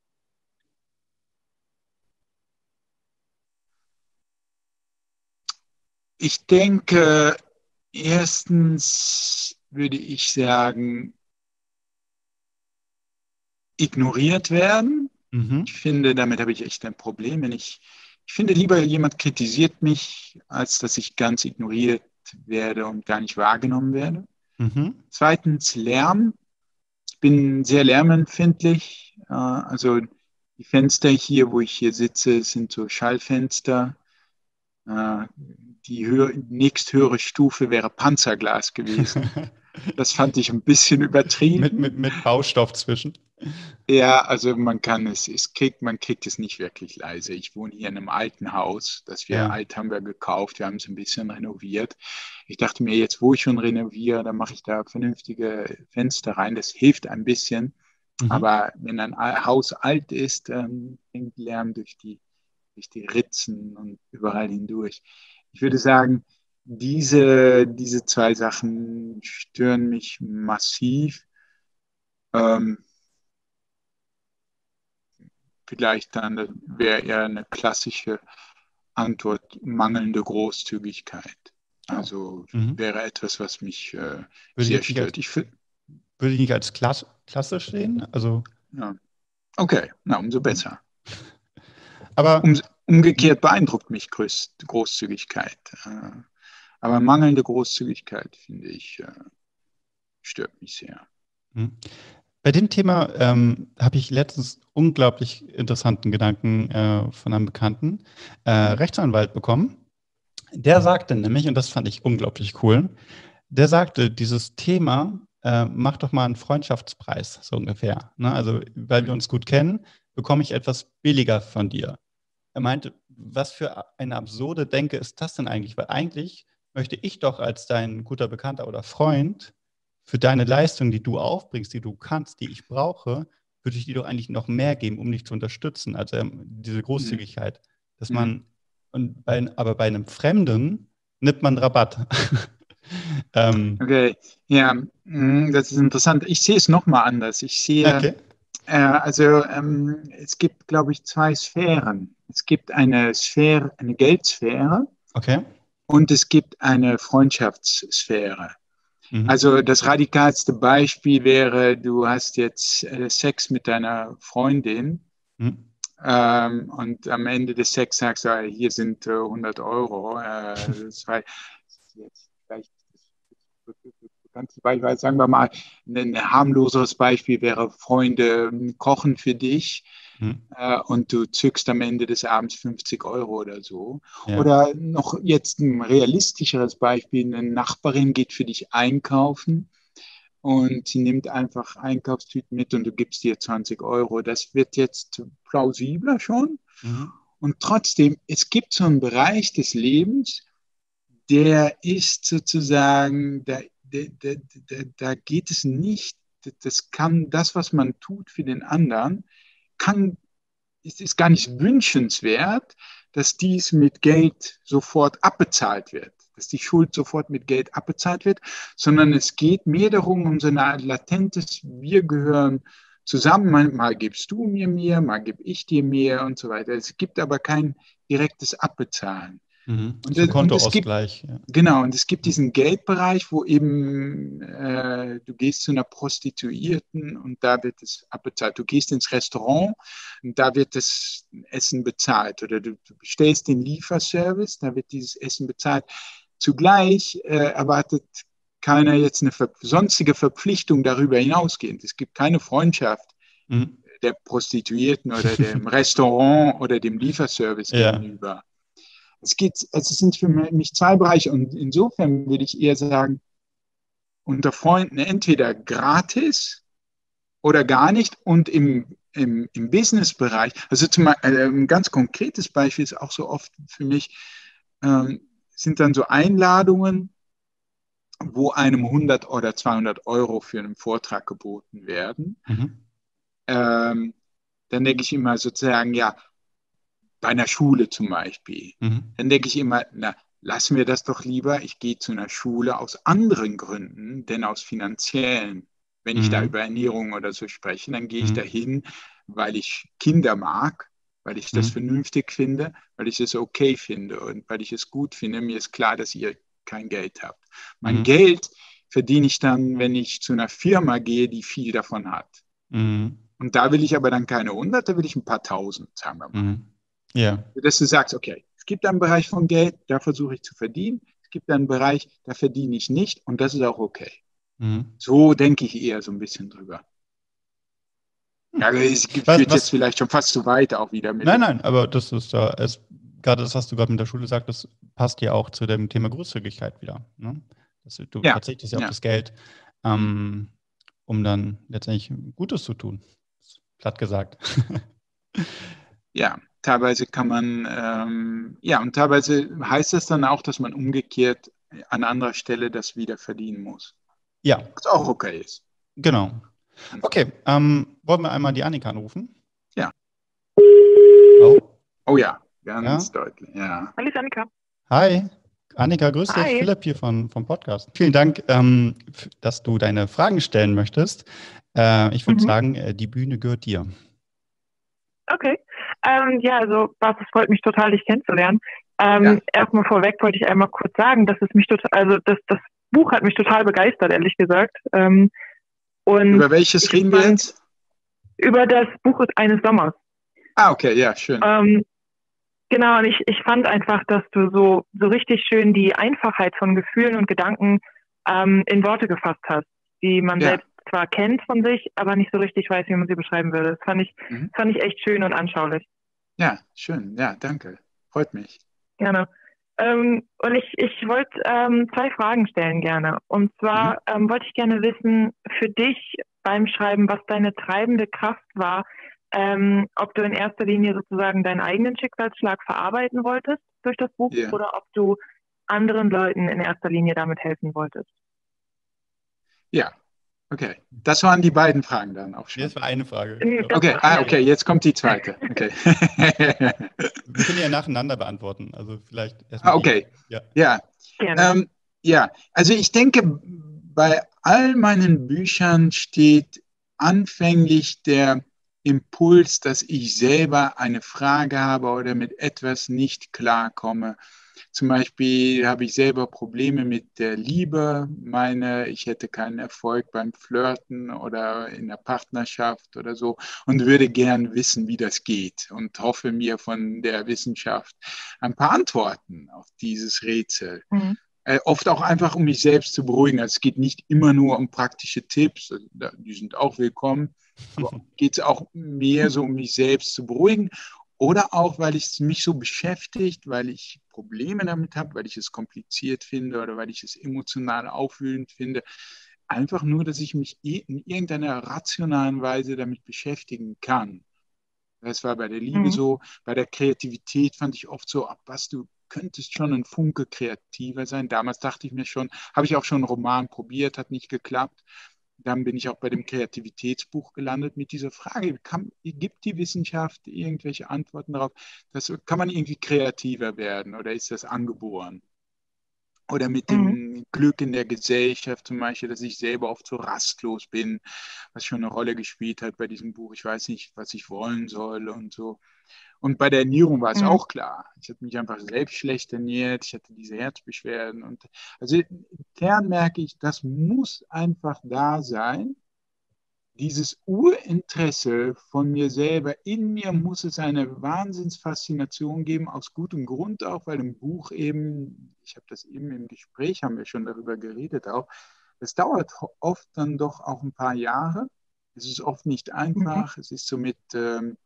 [SPEAKER 3] Ich denke, erstens würde ich sagen, ignoriert werden.
[SPEAKER 2] Mhm.
[SPEAKER 3] Ich finde, damit habe ich echt ein Problem. Wenn ich, ich finde lieber, jemand kritisiert mich, als dass ich ganz ignoriert werde und gar nicht wahrgenommen werde.
[SPEAKER 2] Mhm.
[SPEAKER 3] Zweitens, Lärm. Ich bin sehr lärmempfindlich. Äh, Also die Fenster hier, wo ich hier sitze, sind so Schallfenster. Äh, Die höher, nächsthöhere Stufe wäre Panzerglas gewesen. Das fand ich ein bisschen
[SPEAKER 2] Mit, mit,
[SPEAKER 3] übertrieben.
[SPEAKER 2] mit Baustoff zwischen.
[SPEAKER 3] Ja, also man kann es, es kriegt, man kriegt es nicht wirklich leise. Ich wohne hier in einem alten Haus, das wir
[SPEAKER 2] Ja.
[SPEAKER 3] alt haben wir gekauft. Wir haben es ein bisschen renoviert. Ich dachte mir, jetzt wo ich schon renoviere, dann mache ich da vernünftige Fenster rein. Das hilft ein bisschen.
[SPEAKER 2] Mhm.
[SPEAKER 3] Aber wenn ein Al- Haus alt ist, ähm, dringt Lärm durch die, durch die Ritzen und überall hindurch. Ich würde sagen, diese, diese zwei Sachen stören mich massiv. Ähm, Vielleicht dann wäre eher eine klassische Antwort mangelnde Großzügigkeit.
[SPEAKER 2] Oh.
[SPEAKER 3] Also
[SPEAKER 2] Mhm.
[SPEAKER 3] wäre etwas, was mich äh,
[SPEAKER 2] Würde ich
[SPEAKER 3] sehr
[SPEAKER 2] jetzt nicht als,
[SPEAKER 3] stört. Ich finde,
[SPEAKER 2] würde ich nicht als Klass, klassisch sehen. Also,
[SPEAKER 3] ja. Okay, na, umso besser.
[SPEAKER 2] aber
[SPEAKER 3] Um, umgekehrt beeindruckt mich Groß, Großzügigkeit. Äh, aber mangelnde Großzügigkeit, finde ich, äh, stört mich sehr.
[SPEAKER 2] mhm. Bei dem Thema ähm, habe ich letztens unglaublich interessanten Gedanken äh, von einem Bekannten, äh, Rechtsanwalt, bekommen. Der sagte nämlich, und das fand ich unglaublich cool, der sagte, dieses Thema, äh, mach doch mal einen Freundschaftspreis, so ungefähr. Ne? Also, weil wir uns gut kennen, bekomme ich etwas billiger von dir. Er meinte, was für eine absurde Denke ist das denn eigentlich? Weil eigentlich möchte ich doch als dein guter Bekannter oder Freund für deine Leistung, die du aufbringst, die du kannst, die ich brauche, würde ich dir doch eigentlich noch mehr geben, um dich zu unterstützen. Also ähm, diese
[SPEAKER 3] Mhm.
[SPEAKER 2] Großzügigkeit, dass
[SPEAKER 3] Mhm.
[SPEAKER 2] man, und bei, aber bei einem Fremden nimmt man Rabatt. ähm,
[SPEAKER 3] Okay, ja, mm, das ist interessant. Ich sehe es nochmal anders. Ich sehe,
[SPEAKER 2] okay,
[SPEAKER 3] äh, also ähm, es gibt, glaube ich, zwei Sphären. Es gibt eine Sphäre, eine Geldsphäre
[SPEAKER 2] okay.
[SPEAKER 3] und es gibt eine Freundschaftssphäre.
[SPEAKER 2] Mhm.
[SPEAKER 3] Also das radikalste Beispiel wäre, du hast jetzt äh, Sex mit deiner Freundin
[SPEAKER 2] Mhm.
[SPEAKER 3] ähm, und am Ende des Sex sagst du, ah, hier sind äh, hundert Euro. Äh, das war jetzt vielleicht das bekannteste Beispiel, weil, sagen wir mal, ein, ein harmloseres Beispiel wäre, Freunde kochen für dich
[SPEAKER 2] Mhm.
[SPEAKER 3] äh, und du zückst am Ende des Abends fünfzig Euro oder so.
[SPEAKER 2] Ja.
[SPEAKER 3] Oder noch jetzt ein realistischeres Beispiel, eine Nachbarin geht für dich einkaufen und sie nimmt einfach Einkaufstüten mit und du gibst ihr zwanzig Euro. Das wird jetzt plausibler schon.
[SPEAKER 2] Mhm.
[SPEAKER 3] Und trotzdem, es gibt so einen Bereich des Lebens, der ist sozusagen, da, da, da, da geht es nicht, das kann, das, was man tut für den anderen, kann, es ist gar nicht wünschenswert, dass dies mit Geld sofort abbezahlt wird, dass die Schuld sofort mit Geld abbezahlt wird, sondern es geht mehr darum, um so eine Art latentes, wir gehören zusammen, mal, mal gibst du mir mehr, mal gebe ich dir mehr und so weiter. Es gibt aber kein direktes Abbezahlen.
[SPEAKER 2] Mhm.
[SPEAKER 3] Und,
[SPEAKER 2] So ein
[SPEAKER 3] und es gibt
[SPEAKER 2] Kontoausgleich. Ja.
[SPEAKER 3] Genau, und es gibt
[SPEAKER 2] Mhm.
[SPEAKER 3] diesen Geldbereich, wo eben äh, du gehst zu einer Prostituierten und da wird es abbezahlt. Du gehst ins Restaurant und da wird das Essen bezahlt. Oder du, du bestellst den Lieferservice, da wird dieses Essen bezahlt. Zugleich äh, erwartet keiner jetzt eine ver sonstige Verpflichtung darüber hinausgehend. Es gibt keine Freundschaft
[SPEAKER 2] Mhm.
[SPEAKER 3] der Prostituierten oder dem Restaurant oder dem Lieferservice
[SPEAKER 2] Ja.
[SPEAKER 3] gegenüber. Es geht, also es sind für mich zwei Bereiche und insofern würde ich eher sagen, unter Freunden entweder gratis oder gar nicht und im, im, im Business-Bereich, also zum, äh, ein ganz konkretes Beispiel ist auch so oft für mich, ähm, sind dann so Einladungen, wo einem hundert oder zweihundert Euro für einen Vortrag geboten werden.
[SPEAKER 2] Mhm.
[SPEAKER 3] Ähm, dann denke ich immer sozusagen, ja, bei einer Schule zum Beispiel,
[SPEAKER 2] Mhm.
[SPEAKER 3] dann denke ich immer, na, lassen wir das doch lieber. Ich gehe zu einer Schule aus anderen Gründen, denn aus finanziellen. Wenn ich da
[SPEAKER 2] Mhm.
[SPEAKER 3] über Ernährung oder so spreche, dann gehe ich
[SPEAKER 2] Mhm.
[SPEAKER 3] dahin, weil ich Kinder mag, weil ich das
[SPEAKER 2] Mhm.
[SPEAKER 3] vernünftig finde, weil ich es okay finde und weil ich es gut finde. Mir ist klar, dass ihr kein Geld habt. Mein
[SPEAKER 2] Mhm.
[SPEAKER 3] Geld verdiene ich dann, wenn ich zu einer Firma gehe, die viel davon hat.
[SPEAKER 2] Mhm.
[SPEAKER 3] Und da will ich aber dann keine hundert, da will ich ein paar tausend, sagen wir mal.
[SPEAKER 2] Mhm. Ja.
[SPEAKER 3] Dass du sagst, okay, es gibt einen Bereich von Geld, da versuche ich zu verdienen. Es gibt einen Bereich, da verdiene ich nicht und das ist auch okay.
[SPEAKER 2] Mhm.
[SPEAKER 3] So denke ich eher so ein bisschen drüber. Ja, es
[SPEAKER 2] Was,
[SPEAKER 3] führt jetzt
[SPEAKER 2] was,
[SPEAKER 3] vielleicht schon fast zu weit auch wieder mit
[SPEAKER 2] nein,
[SPEAKER 3] dem.
[SPEAKER 2] nein, aber das ist ja, es, gerade das, was du gerade mit der Schule sagst, das passt ja auch zu dem Thema Großzügigkeit wieder. Ne? Das, du
[SPEAKER 3] Ja,
[SPEAKER 2] verzichtest ja auf
[SPEAKER 3] ja,
[SPEAKER 2] das Geld, ähm, um dann letztendlich Gutes zu tun. Platt gesagt.
[SPEAKER 3] ja. Teilweise kann man, ähm, ja, und teilweise heißt das dann auch, dass man umgekehrt an anderer Stelle das wieder verdienen muss.
[SPEAKER 2] Ja,
[SPEAKER 3] Was auch okay ist.
[SPEAKER 2] genau. Okay, ähm, wollen wir einmal die Annika anrufen?
[SPEAKER 3] Ja.
[SPEAKER 2] Oh,
[SPEAKER 3] Oh ja,
[SPEAKER 2] ja.
[SPEAKER 3] ganz deutlich. Ja.
[SPEAKER 4] Hallo Annika.
[SPEAKER 2] Hi, Annika, grüß dich.
[SPEAKER 4] Hi.
[SPEAKER 2] Philipp hier von, vom Podcast. Vielen Dank, ähm, f- dass du deine Fragen stellen möchtest. Äh, ich würde
[SPEAKER 4] Mhm.
[SPEAKER 2] sagen, äh, die Bühne gehört dir.
[SPEAKER 4] Okay. Ähm, ja, also Bas, es freut mich total, dich kennenzulernen. Ähm,
[SPEAKER 3] Ja.
[SPEAKER 4] Erstmal vorweg wollte ich einmal kurz sagen, dass es mich total, also das, das Buch hat mich total begeistert, ehrlich gesagt. Ähm, und
[SPEAKER 3] Über welches
[SPEAKER 4] ich
[SPEAKER 3] reden wir
[SPEAKER 4] fand
[SPEAKER 3] jetzt?
[SPEAKER 4] über das Buch eines Sommers.
[SPEAKER 3] Ah, okay, ja, schön.
[SPEAKER 4] Ähm, genau, und ich, ich fand einfach, dass du so, so richtig schön die Einfachheit von Gefühlen und Gedanken ähm, in Worte gefasst hast, die man
[SPEAKER 3] Ja.
[SPEAKER 4] selbst zwar kennt von sich, aber nicht so richtig weiß, wie man sie beschreiben würde. Das fand ich,
[SPEAKER 3] Mhm.
[SPEAKER 4] fand ich echt schön und anschaulich.
[SPEAKER 3] Ja, schön. Ja, danke. Freut mich.
[SPEAKER 4] Gerne. Ähm, und ich, ich wollte ähm, zwei Fragen stellen gerne. Und zwar
[SPEAKER 3] Mhm.
[SPEAKER 4] ähm, wollte ich gerne wissen, für dich beim Schreiben, was deine treibende Kraft war, ähm, ob du in erster Linie sozusagen deinen eigenen Schicksalsschlag verarbeiten wolltest durch das Buch
[SPEAKER 3] Ja.
[SPEAKER 4] oder ob du anderen Leuten in erster Linie damit helfen wolltest.
[SPEAKER 3] Ja, okay. Das waren die beiden Fragen dann auch schon.
[SPEAKER 2] Das war eine Frage.
[SPEAKER 4] Mhm, das
[SPEAKER 3] Okay,
[SPEAKER 4] war
[SPEAKER 3] ah,
[SPEAKER 4] eine.
[SPEAKER 3] okay, jetzt kommt die zweite. Okay.
[SPEAKER 2] Wir können ja nacheinander beantworten. Also vielleicht
[SPEAKER 3] Ah,
[SPEAKER 2] erstmal die.
[SPEAKER 3] okay.
[SPEAKER 2] Ja.
[SPEAKER 3] Ja.
[SPEAKER 4] Gerne.
[SPEAKER 3] Ähm, ja, also ich denke, bei all meinen Büchern steht anfänglich der Impuls, dass ich selber eine Frage habe oder mit etwas nicht klarkomme. Zum Beispiel habe ich selber Probleme mit der Liebe, meine, ich hätte keinen Erfolg beim Flirten oder in der Partnerschaft oder so und würde gern wissen, wie das geht und hoffe mir von der Wissenschaft ein paar Antworten auf dieses Rätsel.
[SPEAKER 4] Mhm.
[SPEAKER 3] Äh, oft auch einfach, um mich selbst zu beruhigen. Also es geht nicht immer nur um praktische Tipps, also die sind auch willkommen, aber geht es auch mehr so um mich selbst zu beruhigen oder auch, weil es mich so beschäftigt, weil ich Probleme damit habe, weil ich es kompliziert finde oder weil ich es emotional aufwühlend finde. Einfach nur, dass ich mich in irgendeiner rationalen Weise damit beschäftigen kann. Das war bei der Liebe
[SPEAKER 4] Mhm.
[SPEAKER 3] so, bei der Kreativität fand ich oft so, was du könntest schon ein Funke kreativer sein. Damals dachte ich mir schon, habe ich auch schon einen Roman probiert, hat nicht geklappt. Dann bin ich auch bei dem Kreativitätsbuch gelandet mit dieser Frage, kann, gibt die Wissenschaft irgendwelche Antworten darauf? Das, kann man irgendwie kreativer werden oder ist das angeboren? Oder mit
[SPEAKER 4] Mhm.
[SPEAKER 3] dem Glück in der Gesellschaft zum Beispiel, dass ich selber oft so rastlos bin, was schon eine Rolle gespielt hat bei diesem Buch. Ich weiß nicht, was ich wollen soll und so. Und bei der Ernährung war es
[SPEAKER 4] Mhm.
[SPEAKER 3] auch klar. Ich habe mich einfach selbst schlecht ernährt. Ich hatte diese Herzbeschwerden. Und also im Kern merke ich, das muss einfach da sein. Dieses Urinteresse von mir selber, in mir muss es eine Wahnsinnsfaszination geben, aus gutem Grund auch, weil im Buch eben, ich habe das eben im Gespräch, haben wir schon darüber geredet auch, es dauert oft dann doch auch ein paar Jahre. Es ist oft nicht
[SPEAKER 4] Mhm.
[SPEAKER 3] einfach. Es ist so mit, ähm,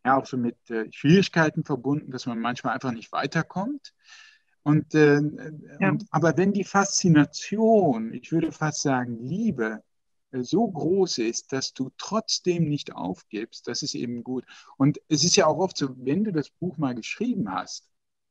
[SPEAKER 3] ja auch so mit äh, Schwierigkeiten verbunden, dass man manchmal einfach nicht weiterkommt. Und, äh,
[SPEAKER 4] Ja.
[SPEAKER 3] und, aber wenn die Faszination, ich würde fast sagen Liebe, äh, so groß ist, dass du trotzdem nicht aufgibst, das ist eben gut. Und es ist ja auch oft so, wenn du das Buch mal geschrieben hast,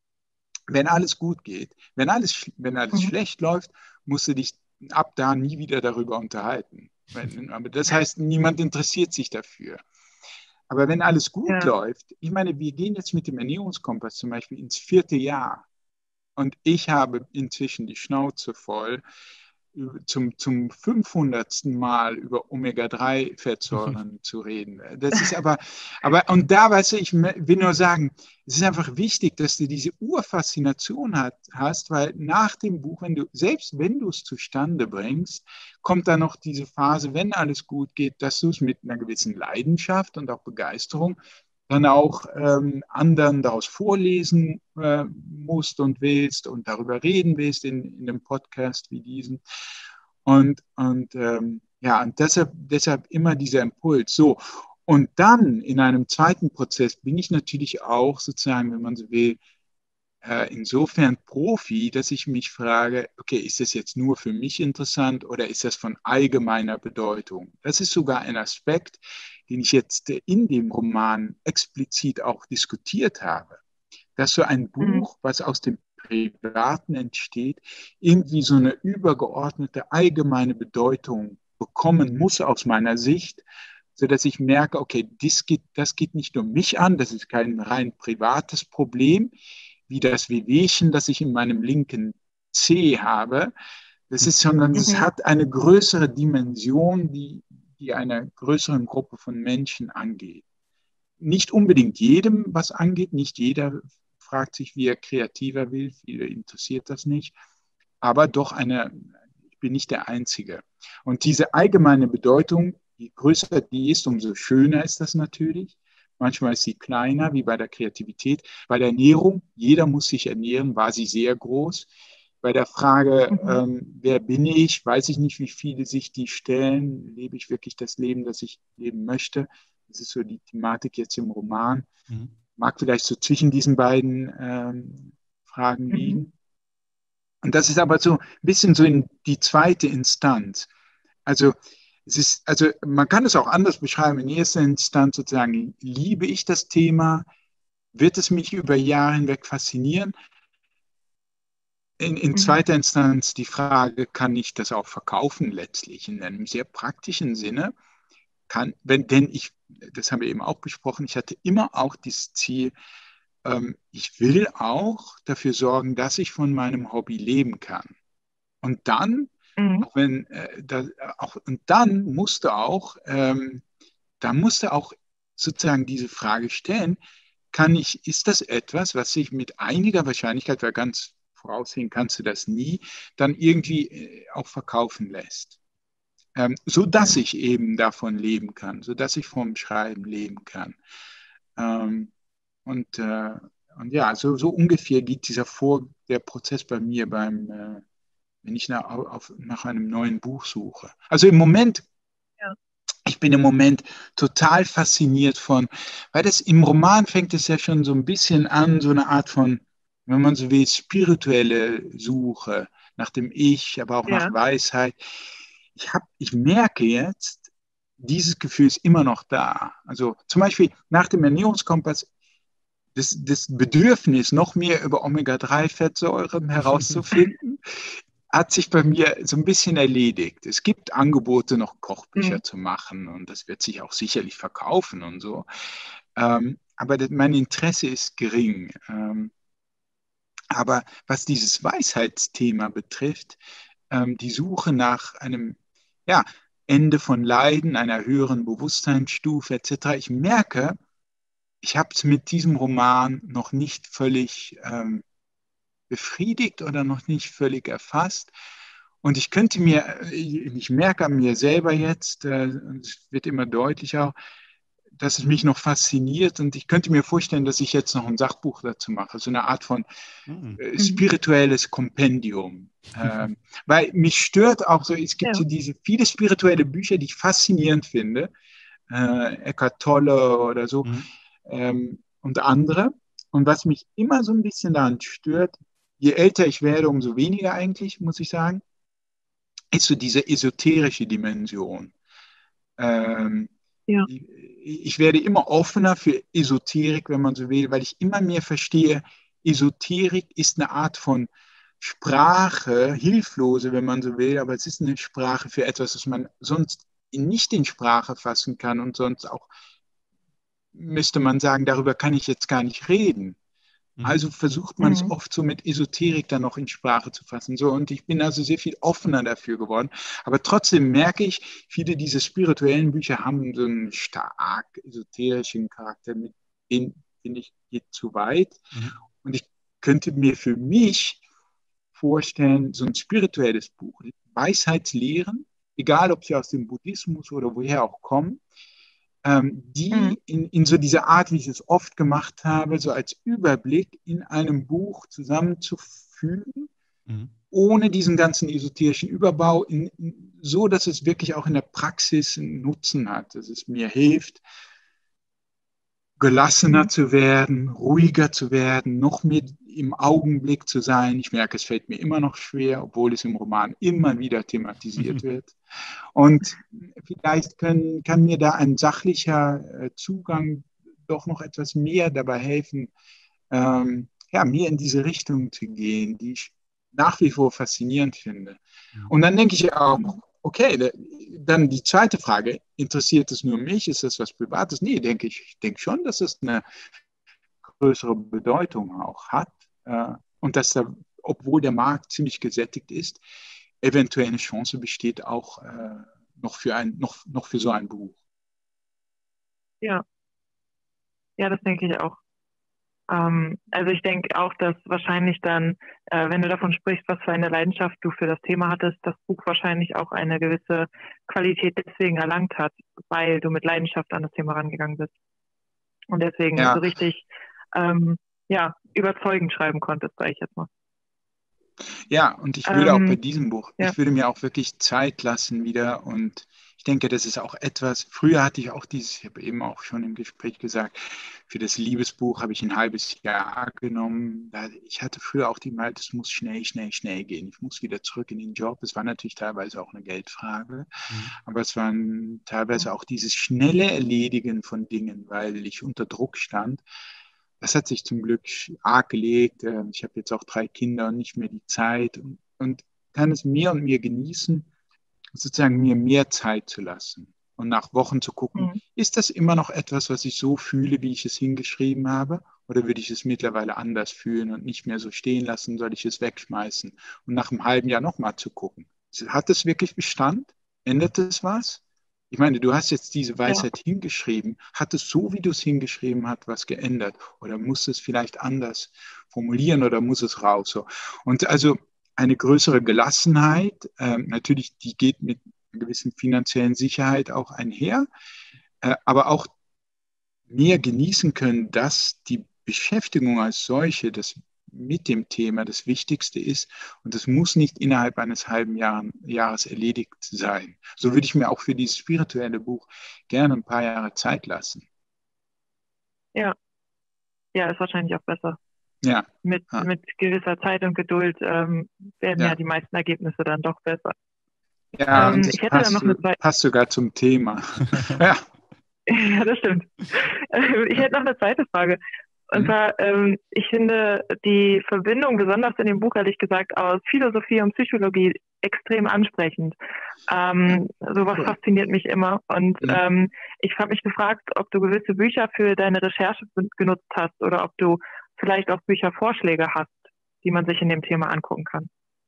[SPEAKER 3] wenn alles gut geht, wenn alles, wenn alles
[SPEAKER 4] Mhm.
[SPEAKER 3] schlecht läuft, musst du dich ab da nie wieder darüber unterhalten. Wenn, aber das heißt, niemand interessiert sich dafür. Aber wenn alles gut
[SPEAKER 4] Ja.
[SPEAKER 3] läuft, ich meine, wir gehen jetzt mit dem Ernährungskompass zum Beispiel ins vierte Jahr. Und ich habe inzwischen die Schnauze voll, zum, zum fünfhundertsten Mal über Omega drei Fettsäuren zu reden. Das ist aber, aber, und da, weißt du, ich will nur sagen, es ist einfach wichtig, dass du diese Urfaszination hat, hast, weil nach dem Buch, wenn du, selbst wenn du es zustande bringst, kommt dann noch diese Phase, wenn alles gut geht, dass du es mit einer gewissen Leidenschaft und auch Begeisterung dann auch ähm, anderen daraus vorlesen äh, musst und willst und darüber reden willst in, in einem Podcast wie diesen. Und, und ähm, ja, und deshalb, deshalb immer dieser Impuls. So, und dann in einem zweiten Prozess bin ich natürlich auch sozusagen, wenn man so will, äh, insofern Profi, dass ich mich frage, okay, ist das jetzt nur für mich interessant oder ist das von allgemeiner Bedeutung? Das ist sogar ein Aspekt, den ich jetzt in dem Roman explizit auch diskutiert habe, dass so ein Buch, was aus dem Privaten entsteht, irgendwie so eine übergeordnete allgemeine Bedeutung bekommen muss aus meiner Sicht, sodass ich merke, okay, das geht, das geht nicht nur mich an, das ist kein rein privates Problem, wie das Wehwehchen, das ich in meinem linken Zeh habe. Das ist, sondern es
[SPEAKER 4] Mhm.
[SPEAKER 3] hat eine größere Dimension, die, die einer größeren Gruppe von Menschen angeht. Nicht unbedingt jedem was angeht, nicht jeder fragt sich, wie er kreativer will, viele interessiert das nicht, aber doch eine, ich bin nicht der Einzige. Und diese allgemeine Bedeutung, je größer die ist, umso schöner ist das natürlich. Manchmal ist sie kleiner, wie bei der Kreativität. Bei der Ernährung, jeder muss sich ernähren, war sie sehr groß. Bei der Frage,
[SPEAKER 4] Mhm.
[SPEAKER 3] ähm, wer bin ich, weiß ich nicht, wie viele sich die stellen. Lebe ich wirklich das Leben, das ich leben möchte? Das ist so die Thematik jetzt im Roman.
[SPEAKER 1] Mhm.
[SPEAKER 3] Mag vielleicht so zwischen diesen beiden ähm, Fragen
[SPEAKER 4] Mhm.
[SPEAKER 3] liegen. Und das ist aber so ein bisschen so in die zweite Instanz. Also es ist, also man kann es auch anders beschreiben. In erster Instanz sozusagen, liebe ich das Thema? Wird es mich über Jahre hinweg faszinieren? In, in
[SPEAKER 4] Mhm.
[SPEAKER 3] zweiter Instanz die Frage, kann ich das auch verkaufen letztlich in einem sehr praktischen Sinne? Kann, wenn, denn ich, das haben wir eben auch besprochen, ich hatte immer auch dieses Ziel, ähm, ich will auch dafür sorgen, dass ich von meinem Hobby leben kann. Und dann,
[SPEAKER 4] Mhm.
[SPEAKER 3] auch wenn, äh, da, auch, und dann musste auch, ähm, da musste auch sozusagen diese Frage stellen, kann ich, ist das etwas, was sich mit einiger Wahrscheinlichkeit, weil ganz voraussehen kannst du das nie, dann irgendwie äh, auch verkaufen lässt. Ähm, so dass ich eben davon leben kann, so dass ich vom Schreiben leben kann. Ähm, und, äh, und ja, so, so ungefähr geht dieser Vor der Prozess bei mir beim, äh, wenn ich nach, auf, nach einem neuen Buch suche. Also im Moment,
[SPEAKER 4] Ja.
[SPEAKER 3] ich bin im Moment total fasziniert von, weil das im Roman fängt es ja schon so ein bisschen an, so eine Art von, wenn man so will, spirituelle Suche nach dem Ich, aber auch
[SPEAKER 4] Ja.
[SPEAKER 3] nach Weisheit. Ich, hab, ich merke jetzt, dieses Gefühl ist immer noch da. Also zum Beispiel nach dem Ernährungskompass, das, das Bedürfnis, noch mehr über Omega drei Fettsäuren herauszufinden, hat sich bei mir so ein bisschen erledigt. Es gibt Angebote, noch Kochbücher
[SPEAKER 4] Mhm.
[SPEAKER 3] zu machen und das wird sich auch sicherlich verkaufen und so. Ähm, aber das, mein Interesse ist gering. Ähm, aber was dieses Weisheitsthema betrifft, ähm, die Suche nach einem ja, Ende von Leiden, einer höheren Bewusstseinsstufe et cetera, ich merke, ich habe es mit diesem Roman noch nicht völlig ähm, befriedigt oder noch nicht völlig erfasst. Und ich könnte mir, ich merke an mir selber jetzt, äh, es wird immer deutlicher, dass es mich noch fasziniert und ich könnte mir vorstellen, dass ich jetzt noch ein Sachbuch dazu mache, so eine Art von
[SPEAKER 1] Mhm.
[SPEAKER 3] äh,
[SPEAKER 4] Mhm.
[SPEAKER 3] spirituelles Kompendium. Ähm, weil mich stört auch so, es gibt
[SPEAKER 4] Ja.
[SPEAKER 3] so diese viele spirituelle Bücher, die ich faszinierend finde, äh, Eckhart Tolle oder so,
[SPEAKER 1] Mhm.
[SPEAKER 3] ähm, und andere. Und was mich immer so ein bisschen daran stört, je älter ich werde, umso weniger eigentlich, muss ich sagen, ist so diese esoterische Dimension. Ähm,
[SPEAKER 4] Ja.
[SPEAKER 3] ich, ich werde immer offener für Esoterik, wenn man so will, weil ich immer mehr verstehe, Esoterik ist eine Art von Sprache, hilflose, wenn man so will, aber es ist eine Sprache für etwas, das man sonst nicht in Sprache fassen kann und sonst auch, müsste man sagen, darüber kann ich jetzt gar nicht reden.
[SPEAKER 2] Mhm.
[SPEAKER 3] Also versucht man es
[SPEAKER 4] Mhm.
[SPEAKER 3] oft so mit Esoterik dann noch in Sprache zu fassen. So, und ich bin also sehr viel offener dafür geworden. Aber trotzdem merke ich, viele dieser spirituellen Bücher haben so einen stark esoterischen Charakter, mit den finde ich geht zu weit.
[SPEAKER 2] Mhm.
[SPEAKER 3] Und ich könnte mir für mich vorstellen, so ein spirituelles Buch, Weisheitslehren, egal ob sie aus dem Buddhismus oder woher auch kommen, ähm, die
[SPEAKER 4] Mhm.
[SPEAKER 3] in, in so dieser Art, wie ich es oft gemacht habe, so als Überblick in einem Buch zusammenzufügen,
[SPEAKER 2] Mhm.
[SPEAKER 3] ohne diesen ganzen esoterischen Überbau, in, in, so dass es wirklich auch in der Praxis einen Nutzen hat, dass es mir hilft, gelassener
[SPEAKER 4] Mhm.
[SPEAKER 3] zu werden, ruhiger zu werden, noch mehr im Augenblick zu sein. Ich merke, es fällt mir immer noch schwer, obwohl es im Roman immer wieder thematisiert wird. Und vielleicht können, kann mir da ein sachlicher äh, Zugang doch noch etwas mehr dabei helfen, ähm, ja, mehr in diese Richtung zu gehen, die ich nach wie vor faszinierend finde. Und dann denke ich auch, okay, da, dann die zweite Frage, interessiert es nur mich? Ist das was Privates? Nee, denke ich, ich denke schon, dass es eine größere Bedeutung auch hat äh, und dass da, obwohl der Markt ziemlich gesättigt ist, eventuell eine Chance besteht auch äh, noch, für ein, noch, noch für so ein Buch.
[SPEAKER 4] Ja. Ja, das denke ich auch. Ähm, also ich denke auch, dass wahrscheinlich dann, äh, wenn du davon sprichst, was für eine Leidenschaft du für das Thema hattest, das Buch wahrscheinlich auch eine gewisse Qualität deswegen erlangt hat, weil du mit Leidenschaft an das Thema rangegangen bist. Und deswegen
[SPEAKER 3] Ja.
[SPEAKER 4] so richtig, ähm, ja, überzeugend schreiben konntest, sage ich jetzt mal.
[SPEAKER 3] Ja, und ich würde auch bei
[SPEAKER 4] Ähm,
[SPEAKER 3] diesem Buch,
[SPEAKER 4] ja.
[SPEAKER 3] ich würde mir auch wirklich Zeit lassen wieder und ich denke, das ist auch etwas, früher hatte ich auch dieses, ich habe eben auch schon im Gespräch gesagt, für das Liebesbuch habe ich ein halbes Jahr genommen. Ich hatte früher auch die Meinung, es muss schnell, schnell, schnell gehen. Ich muss wieder zurück in den Job. Es war natürlich teilweise auch eine Geldfrage,
[SPEAKER 2] Mhm.
[SPEAKER 3] aber es war teilweise auch dieses schnelle Erledigen von Dingen, weil ich unter Druck stand. Das hat sich zum Glück arg gelegt. Ich habe jetzt auch drei Kinder und nicht mehr die Zeit und, und kann es mehr und mehr genießen, sozusagen mir mehr Zeit zu lassen und nach Wochen zu gucken,
[SPEAKER 4] Mhm.
[SPEAKER 3] ist das immer noch etwas, was ich so fühle, wie ich es hingeschrieben habe? Oder würde ich es mittlerweile anders fühlen und nicht mehr so stehen lassen? Soll ich es wegschmeißen? Und nach einem halben Jahr nochmal zu gucken. Hat es wirklich Bestand? Ändert es was? Ich meine, du hast jetzt diese Weisheit ja. hingeschrieben. Hat es so, wie du es hingeschrieben hast, was geändert? Oder muss es vielleicht anders formulieren oder muss es raus? So. Und also eine größere Gelassenheit, ähm, natürlich, die geht mit einer gewissen finanziellen Sicherheit auch einher, äh, aber auch mehr genießen können, dass die Beschäftigung als solche, das mit dem Thema das Wichtigste ist und es muss nicht innerhalb eines halben Jahr, Jahres erledigt sein. So würde ich mir auch für dieses spirituelle Buch gerne ein paar Jahre Zeit lassen.
[SPEAKER 4] Ja, ja, ist wahrscheinlich auch besser.
[SPEAKER 3] Ja.
[SPEAKER 4] Mit,
[SPEAKER 3] ja.
[SPEAKER 4] mit gewisser Zeit und Geduld ähm, werden ja.
[SPEAKER 3] ja
[SPEAKER 4] die meisten Ergebnisse dann doch besser.
[SPEAKER 3] Ja,
[SPEAKER 4] ähm,
[SPEAKER 3] und das
[SPEAKER 4] ich hätte
[SPEAKER 3] passt,
[SPEAKER 4] dann noch eine zweite.
[SPEAKER 3] Passt sogar zum Thema. ja.
[SPEAKER 4] Ja, das stimmt. Ich hätte noch eine zweite Frage. Und zwar, ähm, ich finde die Verbindung, besonders in dem Buch, ehrlich gesagt, aus Philosophie und Psychologie extrem ansprechend. Ähm, sowas cool. fasziniert mich immer. Und mhm. ähm, ich habe mich gefragt, ob du gewisse Bücher für deine Recherche genutzt hast oder ob du vielleicht auch Büchervorschläge hast, die man sich in dem Thema angucken kann.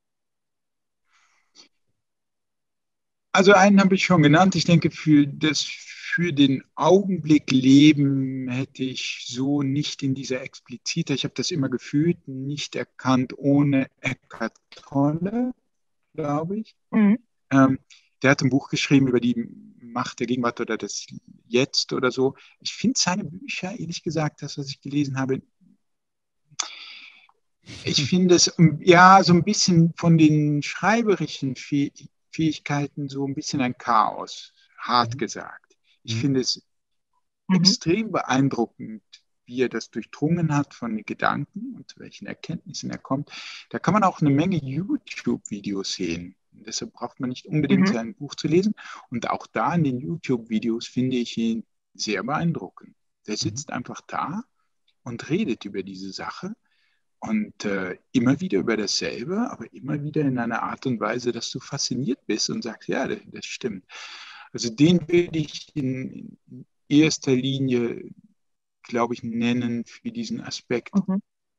[SPEAKER 3] Also einen habe ich schon genannt. Ich denke, für das für den Augenblick Leben hätte ich so nicht in dieser explizite, ich habe das immer gefühlt, nicht erkannt ohne Eckhart Tolle, glaube ich. Mhm. Ähm, der hat ein Buch geschrieben über die Macht der Gegenwart oder das Jetzt oder so. Ich finde seine Bücher, ehrlich gesagt, das, was ich gelesen habe, ich finde es ja so ein bisschen von den schreiberischen Fähigkeiten so ein bisschen ein Chaos, hart gesagt. Ich mhm. finde es
[SPEAKER 4] Mhm.
[SPEAKER 3] extrem beeindruckend, wie er das durchdrungen hat von den Gedanken und zu welchen Erkenntnissen er kommt. Da kann man auch eine Menge YouTube-Videos sehen. Deshalb braucht man nicht unbedingt
[SPEAKER 4] Mhm.
[SPEAKER 3] sein Buch zu lesen. Und auch da in den YouTube-Videos finde ich ihn sehr beeindruckend. Der sitzt einfach da und redet über diese Sache und äh, immer wieder über dasselbe, aber immer wieder in einer Art und Weise, dass du fasziniert bist und sagst, ja, das, das stimmt. Also den würde ich in, in erster Linie, glaube ich, nennen für diesen Aspekt,
[SPEAKER 4] Mhm.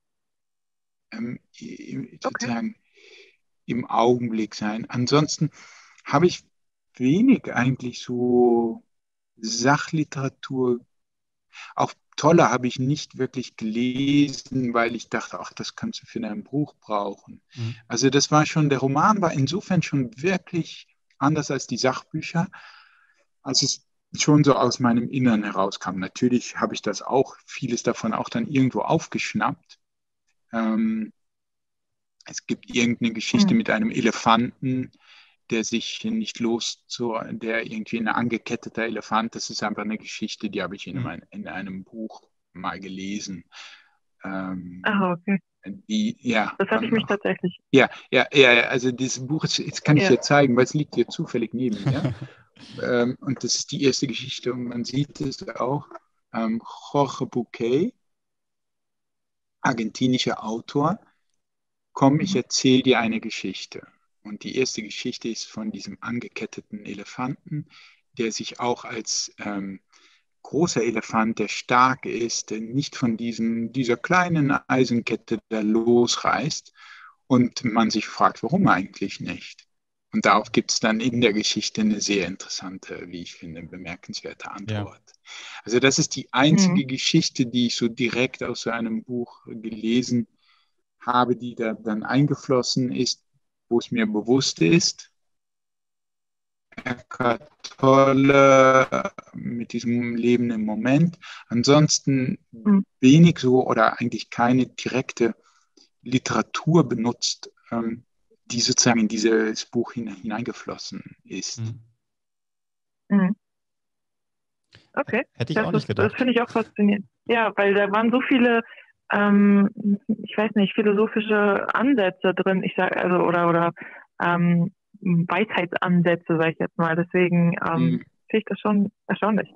[SPEAKER 3] ähm, i-
[SPEAKER 4] Okay.
[SPEAKER 3] sozusagen im Augenblick sein. Ansonsten habe ich wenig eigentlich so Sachliteratur. Auch Tolle habe ich nicht wirklich gelesen, weil ich dachte, ach, das kannst du für dein Buch brauchen.
[SPEAKER 2] Mhm.
[SPEAKER 3] Also das war schon, der Roman war insofern schon wirklich anders als die Sachbücher, als es schon so aus meinem Innern herauskam. Natürlich habe ich das auch, vieles davon auch dann irgendwo aufgeschnappt. Ähm, es gibt irgendeine Geschichte
[SPEAKER 4] Mhm.
[SPEAKER 3] mit einem Elefanten, der sich nicht los, so, der irgendwie ein angeketteter Elefant, das ist einfach eine Geschichte, die habe ich in,
[SPEAKER 2] Mhm.
[SPEAKER 3] mein, in einem Buch mal gelesen. Ähm,
[SPEAKER 4] Ah, okay.
[SPEAKER 3] die, ja,
[SPEAKER 4] Das hatte ich
[SPEAKER 3] von,
[SPEAKER 4] mich tatsächlich.
[SPEAKER 3] ja, ja, ja, ja, also dieses Buch, ist, jetzt kann ich
[SPEAKER 4] Ja.
[SPEAKER 3] dir zeigen, weil es liegt hier zufällig neben mir. ähm, und das ist die erste Geschichte und man sieht es auch. Ähm, Jorge Bucay, argentinischer Autor. Komm, ich
[SPEAKER 4] Mhm.
[SPEAKER 3] erzähle dir eine Geschichte. Und die erste Geschichte ist von diesem angeketteten Elefanten, der sich auch als ähm, großer Elefant, der stark ist, der nicht von diesem, dieser kleinen Eisenkette da losreißt und man sich fragt, warum eigentlich nicht? Und darauf gibt es dann in der Geschichte eine sehr interessante, wie ich finde, bemerkenswerte
[SPEAKER 2] Ja.
[SPEAKER 3] Antwort. Also das ist die einzige
[SPEAKER 4] Mhm.
[SPEAKER 3] Geschichte, die ich so direkt aus so einem Buch gelesen habe, die da dann eingeflossen ist, wo es mir bewusst ist, Eckhart Tolle mit diesem Leben im Moment. Ansonsten
[SPEAKER 4] Mhm.
[SPEAKER 3] wenig so oder eigentlich keine direkte Literatur benutzt, ähm, die sozusagen in dieses Buch hineingeflossen ist.
[SPEAKER 2] Mhm.
[SPEAKER 4] Mhm. Okay.
[SPEAKER 2] Hätte ich
[SPEAKER 4] Das
[SPEAKER 2] auch
[SPEAKER 4] ist,
[SPEAKER 2] nicht
[SPEAKER 4] das
[SPEAKER 2] gedacht.
[SPEAKER 4] finde ich auch faszinierend. Ja, weil da waren so viele, ähm, ich weiß nicht, philosophische Ansätze drin. Ich sage also oder oder ähm, Weisheitsansätze, sage ich jetzt mal. Deswegen ähm,
[SPEAKER 3] Mhm.
[SPEAKER 4] finde ich das schon erstaunlich.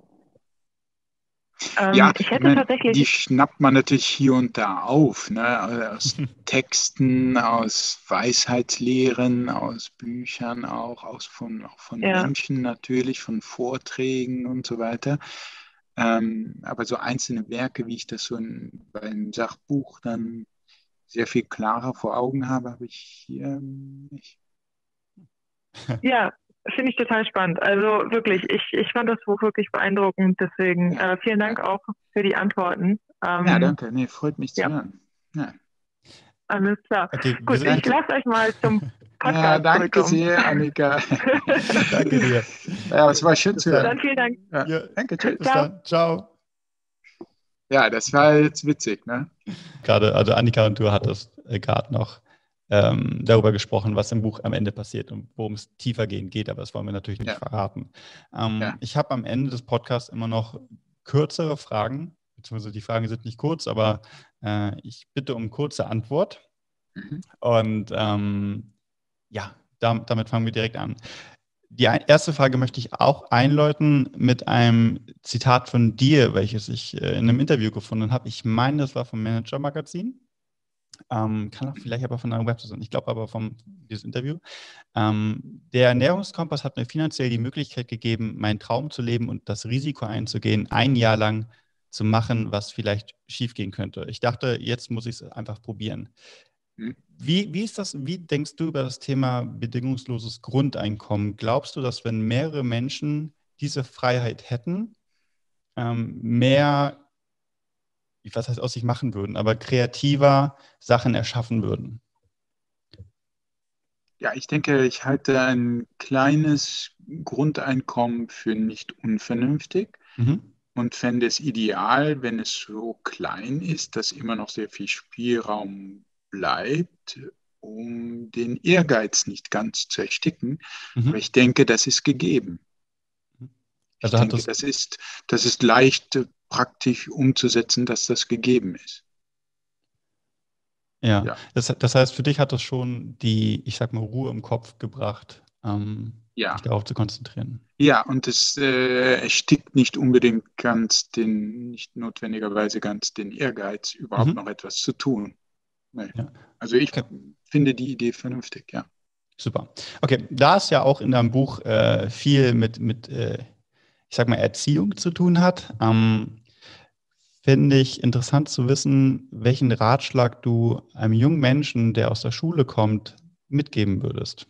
[SPEAKER 3] Ja,
[SPEAKER 4] Ähm, ich
[SPEAKER 3] ich
[SPEAKER 4] hätte
[SPEAKER 3] meine, die
[SPEAKER 4] tatsächlich,
[SPEAKER 3] schnappt man natürlich hier und da auf, ne? Aus Texten, aus Weisheitslehren, aus Büchern auch, aus von, auch von
[SPEAKER 4] ja,
[SPEAKER 3] Menschen natürlich, von Vorträgen und so weiter. Ähm, aber so einzelne Werke, wie ich das so in, beim Sachbuch dann sehr viel klarer vor Augen habe, habe ich hier nicht.
[SPEAKER 4] ja, finde ich total spannend. Also wirklich, ich, ich fand das Buch wirklich beeindruckend. Deswegen
[SPEAKER 3] Ja,
[SPEAKER 4] äh, vielen
[SPEAKER 3] ja.
[SPEAKER 4] Dank auch für die Antworten.
[SPEAKER 3] Ja,
[SPEAKER 4] Ähm,
[SPEAKER 3] danke. Nee, freut mich zu
[SPEAKER 4] ja,
[SPEAKER 3] hören. Ja,
[SPEAKER 4] alles klar.
[SPEAKER 2] Okay, wir
[SPEAKER 4] Gut, ich
[SPEAKER 2] sind.
[SPEAKER 3] danke.
[SPEAKER 4] lasse euch mal zum
[SPEAKER 3] Ja,
[SPEAKER 4] Podcast
[SPEAKER 3] danke
[SPEAKER 4] zurückkommen.
[SPEAKER 3] sehr, Annika.
[SPEAKER 2] Danke dir.
[SPEAKER 3] Ja, es war schön
[SPEAKER 2] Bis
[SPEAKER 3] zu
[SPEAKER 2] dann.
[SPEAKER 3] hören.
[SPEAKER 4] Dann vielen Dank.
[SPEAKER 3] Ja,
[SPEAKER 2] Ja,
[SPEAKER 3] danke, tschüss.
[SPEAKER 2] bis
[SPEAKER 4] Ciao.
[SPEAKER 2] dann. Ciao.
[SPEAKER 3] Ja, das war jetzt witzig, ne?
[SPEAKER 2] Gerade, also Annika und du hattest äh, gerade noch ähm, darüber gesprochen, was im Buch am Ende passiert und worum es tiefer gehen geht, aber das wollen wir natürlich nicht
[SPEAKER 3] Ja,
[SPEAKER 2] verraten. Ähm,
[SPEAKER 3] ja.
[SPEAKER 2] ich habe am Ende des Podcasts immer noch kürzere Fragen, beziehungsweise die Fragen sind nicht kurz, aber äh, ich bitte um kurze Antwort.
[SPEAKER 3] Mhm.
[SPEAKER 2] Und ähm, ja, da, damit fangen wir direkt an. Die ein- erste Frage möchte ich auch einläuten mit einem Zitat von dir, welches ich äh, in einem Interview gefunden habe. Ich meine, das war vom Manager-Magazin. Ähm, kann auch vielleicht aber von einer Website sein. Ich glaube aber vom dieses Interview. Ähm, der Ernährungskompass hat mir finanziell die Möglichkeit gegeben, meinen Traum zu leben und das Risiko einzugehen, ein Jahr lang zu machen, was vielleicht schiefgehen könnte. Ich dachte, jetzt muss ich es einfach probieren.
[SPEAKER 3] Mhm.
[SPEAKER 2] Wie, wie ist das, wie denkst du über das Thema bedingungsloses Grundeinkommen? Glaubst du, dass wenn mehrere Menschen diese Freiheit hätten, ähm, mehr, was heißt aus sich machen würden, aber kreativer Sachen erschaffen würden?
[SPEAKER 3] Ja, ich denke, ich halte ein kleines Grundeinkommen für nicht unvernünftig
[SPEAKER 2] Mhm.
[SPEAKER 3] und fände es ideal, wenn es so klein ist, dass immer noch sehr viel Spielraum bleibt, um den Ehrgeiz nicht ganz zu ersticken. Aber
[SPEAKER 2] Mhm.
[SPEAKER 3] ich denke, das ist gegeben. Ich
[SPEAKER 2] Also hat
[SPEAKER 3] denke,
[SPEAKER 2] das,
[SPEAKER 3] das ist, das ist leicht äh, praktisch umzusetzen, dass das gegeben ist.
[SPEAKER 2] ja,
[SPEAKER 3] Ja,
[SPEAKER 2] das, das heißt, für dich hat das schon die, ich sag mal, Ruhe im Kopf gebracht, ähm, dich
[SPEAKER 3] ja.
[SPEAKER 2] darauf zu konzentrieren.
[SPEAKER 3] Ja, und es äh, erstickt nicht unbedingt ganz den, nicht notwendigerweise ganz den Ehrgeiz, überhaupt
[SPEAKER 2] Mhm.
[SPEAKER 3] noch etwas zu tun. Nee.
[SPEAKER 2] Ja,
[SPEAKER 3] Also ich
[SPEAKER 2] okay,
[SPEAKER 3] finde die Idee vernünftig, ja.
[SPEAKER 2] super. Okay, da es ja auch in deinem Buch äh, viel mit, mit äh, ich sag mal, Erziehung zu tun hat, ähm, finde ich interessant zu wissen, welchen Ratschlag du einem jungen Menschen, der aus der Schule kommt, mitgeben würdest.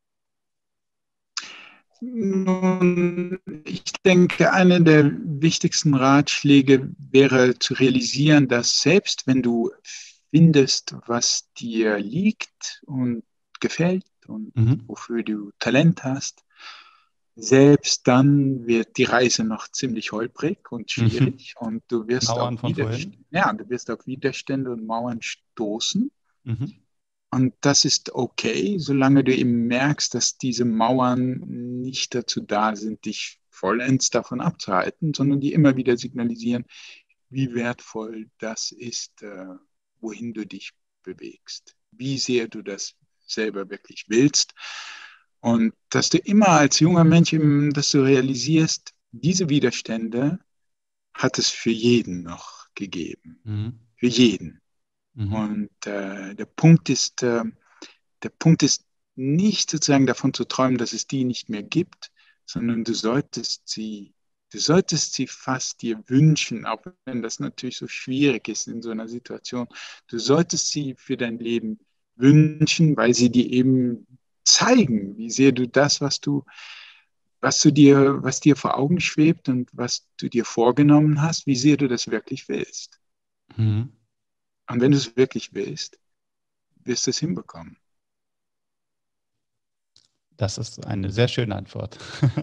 [SPEAKER 3] Nun, ich denke, einer der wichtigsten Ratschläge wäre zu realisieren, dass selbst wenn du findest, was dir liegt und gefällt und
[SPEAKER 2] Mhm.
[SPEAKER 3] wofür du Talent hast, selbst dann wird die Reise noch ziemlich holprig und
[SPEAKER 2] Mhm.
[SPEAKER 3] schwierig und du wirst auf
[SPEAKER 2] Mauern von
[SPEAKER 3] Widerstände,
[SPEAKER 2] vorhin.
[SPEAKER 3] ja, du wirst auf Widerstände und Mauern stoßen.
[SPEAKER 2] Mhm.
[SPEAKER 3] Und das ist okay, solange du eben merkst, dass diese Mauern nicht dazu da sind, dich vollends davon abzuhalten, sondern die immer wieder signalisieren, wie wertvoll das ist, äh, wohin du dich bewegst, wie sehr du das selber wirklich willst. Und dass du immer als junger Mensch eben, dass du realisierst, diese Widerstände hat es für jeden noch gegeben.
[SPEAKER 2] Mhm.
[SPEAKER 3] Für jeden.
[SPEAKER 2] Mhm.
[SPEAKER 3] Und äh, der Punkt ist, äh, der Punkt ist nicht sozusagen davon zu träumen, dass es die nicht mehr gibt, sondern du solltest sie, du solltest sie fast dir wünschen, auch wenn das natürlich so schwierig ist in so einer Situation. Du solltest sie für dein Leben wünschen, weil sie dir eben zeigen, wie sehr du das, was du, was du dir, was dir vor Augen schwebt und was du dir vorgenommen hast, wie sehr du das wirklich willst.
[SPEAKER 2] Mhm.
[SPEAKER 3] Und wenn du es wirklich willst, wirst du es hinbekommen.
[SPEAKER 2] Das ist eine sehr schöne Antwort.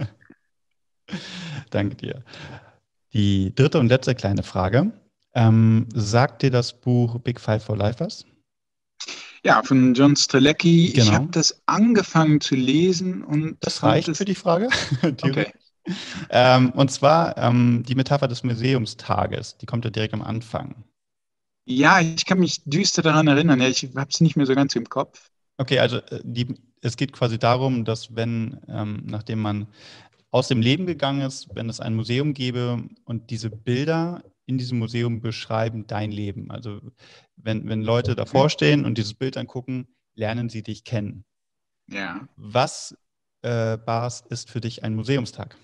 [SPEAKER 2] Danke dir. Die dritte und letzte kleine Frage. Ähm, sagt dir das Buch Big Five for Life was?
[SPEAKER 3] Ja, von John Strzelecki. Ich habe
[SPEAKER 2] Genau.
[SPEAKER 3] das angefangen zu lesen und
[SPEAKER 2] Das
[SPEAKER 3] fand
[SPEAKER 2] reicht für
[SPEAKER 3] es,
[SPEAKER 2] die Frage,
[SPEAKER 3] okay.
[SPEAKER 2] theoretisch. Ähm, und zwar ähm, die Metapher des Museumstages. Die kommt ja direkt am Anfang.
[SPEAKER 3] Ja, ich kann mich düster daran erinnern. Ja, ich habe es nicht mehr so ganz im Kopf.
[SPEAKER 2] Okay, also äh, die, es geht quasi darum, dass wenn, ähm, nachdem man aus dem Leben gegangen ist, wenn es ein Museum gäbe und diese Bilder in diesem Museum beschreiben dein Leben. Also wenn, wenn Leute
[SPEAKER 3] Mhm.
[SPEAKER 2] davor stehen und dieses Bild angucken, lernen sie dich kennen.
[SPEAKER 3] Ja.
[SPEAKER 2] Was, äh, Bas, ist für dich ein Museumstag?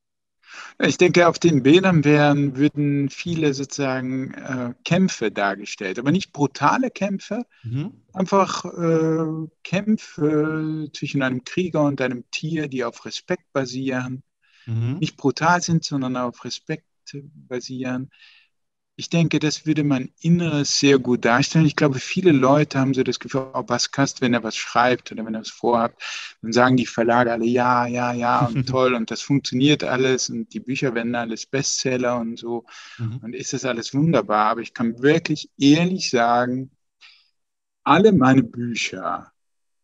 [SPEAKER 3] Ich denke, auf den Bildern wären, würden viele sozusagen äh, Kämpfe dargestellt, aber nicht brutale Kämpfe,
[SPEAKER 2] Mhm.
[SPEAKER 3] einfach äh, Kämpfe zwischen einem Krieger und einem Tier, die auf Respekt basieren,
[SPEAKER 2] Mhm.
[SPEAKER 3] nicht brutal sind, sondern auf Respekt basieren. Ich denke, das würde mein Inneres sehr gut darstellen. Ich glaube, viele Leute haben so das Gefühl, oh, Baskast, wenn er was schreibt oder wenn er was vorhat, dann sagen die Verlage alle ja, ja, ja und toll und das funktioniert alles und die Bücher werden alles Bestseller und so
[SPEAKER 2] Mhm.
[SPEAKER 3] und ist das alles wunderbar. Aber ich kann wirklich ehrlich sagen, alle meine Bücher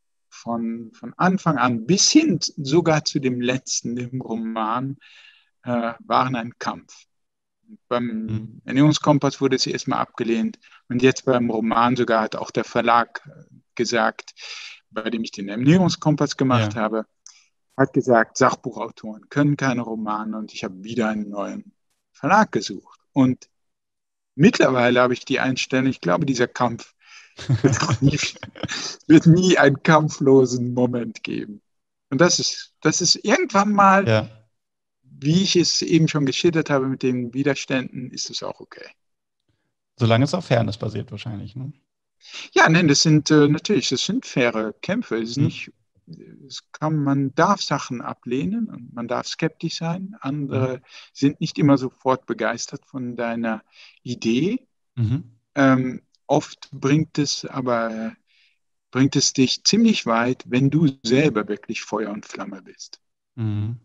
[SPEAKER 3] von, von Anfang an bis hin sogar zu dem letzten, dem Roman, äh, waren ein Kampf.
[SPEAKER 2] Mhm.
[SPEAKER 3] Beim Ernährungskompass wurde sie erstmal abgelehnt. Und jetzt beim Roman sogar hat auch der Verlag gesagt, bei dem ich den Ernährungskompass gemacht
[SPEAKER 2] Ja.
[SPEAKER 3] habe, hat gesagt, Sachbuchautoren können keine Romane und ich habe wieder einen neuen Verlag gesucht. Und mittlerweile habe ich die Einstellung, ich glaube, dieser Kampf wird auch nie, wird nie einen kampflosen Moment geben. Und das ist, das ist irgendwann mal,
[SPEAKER 2] Ja.
[SPEAKER 3] wie ich es eben schon geschildert habe mit den Widerständen, ist es auch okay.
[SPEAKER 2] Solange es auf Fairness basiert wahrscheinlich, ne?
[SPEAKER 3] Ja, nein, das sind äh, natürlich, das sind faire Kämpfe. Es ist
[SPEAKER 2] Mhm.
[SPEAKER 3] nicht, es kann, man darf Sachen ablehnen und man darf skeptisch sein.
[SPEAKER 2] Mhm.
[SPEAKER 3] Andere sind nicht immer sofort begeistert von deiner Idee.
[SPEAKER 2] Mhm.
[SPEAKER 3] Ähm, oft bringt es aber, bringt es dich ziemlich weit, wenn du selber wirklich Feuer und Flamme bist.
[SPEAKER 2] Mhm.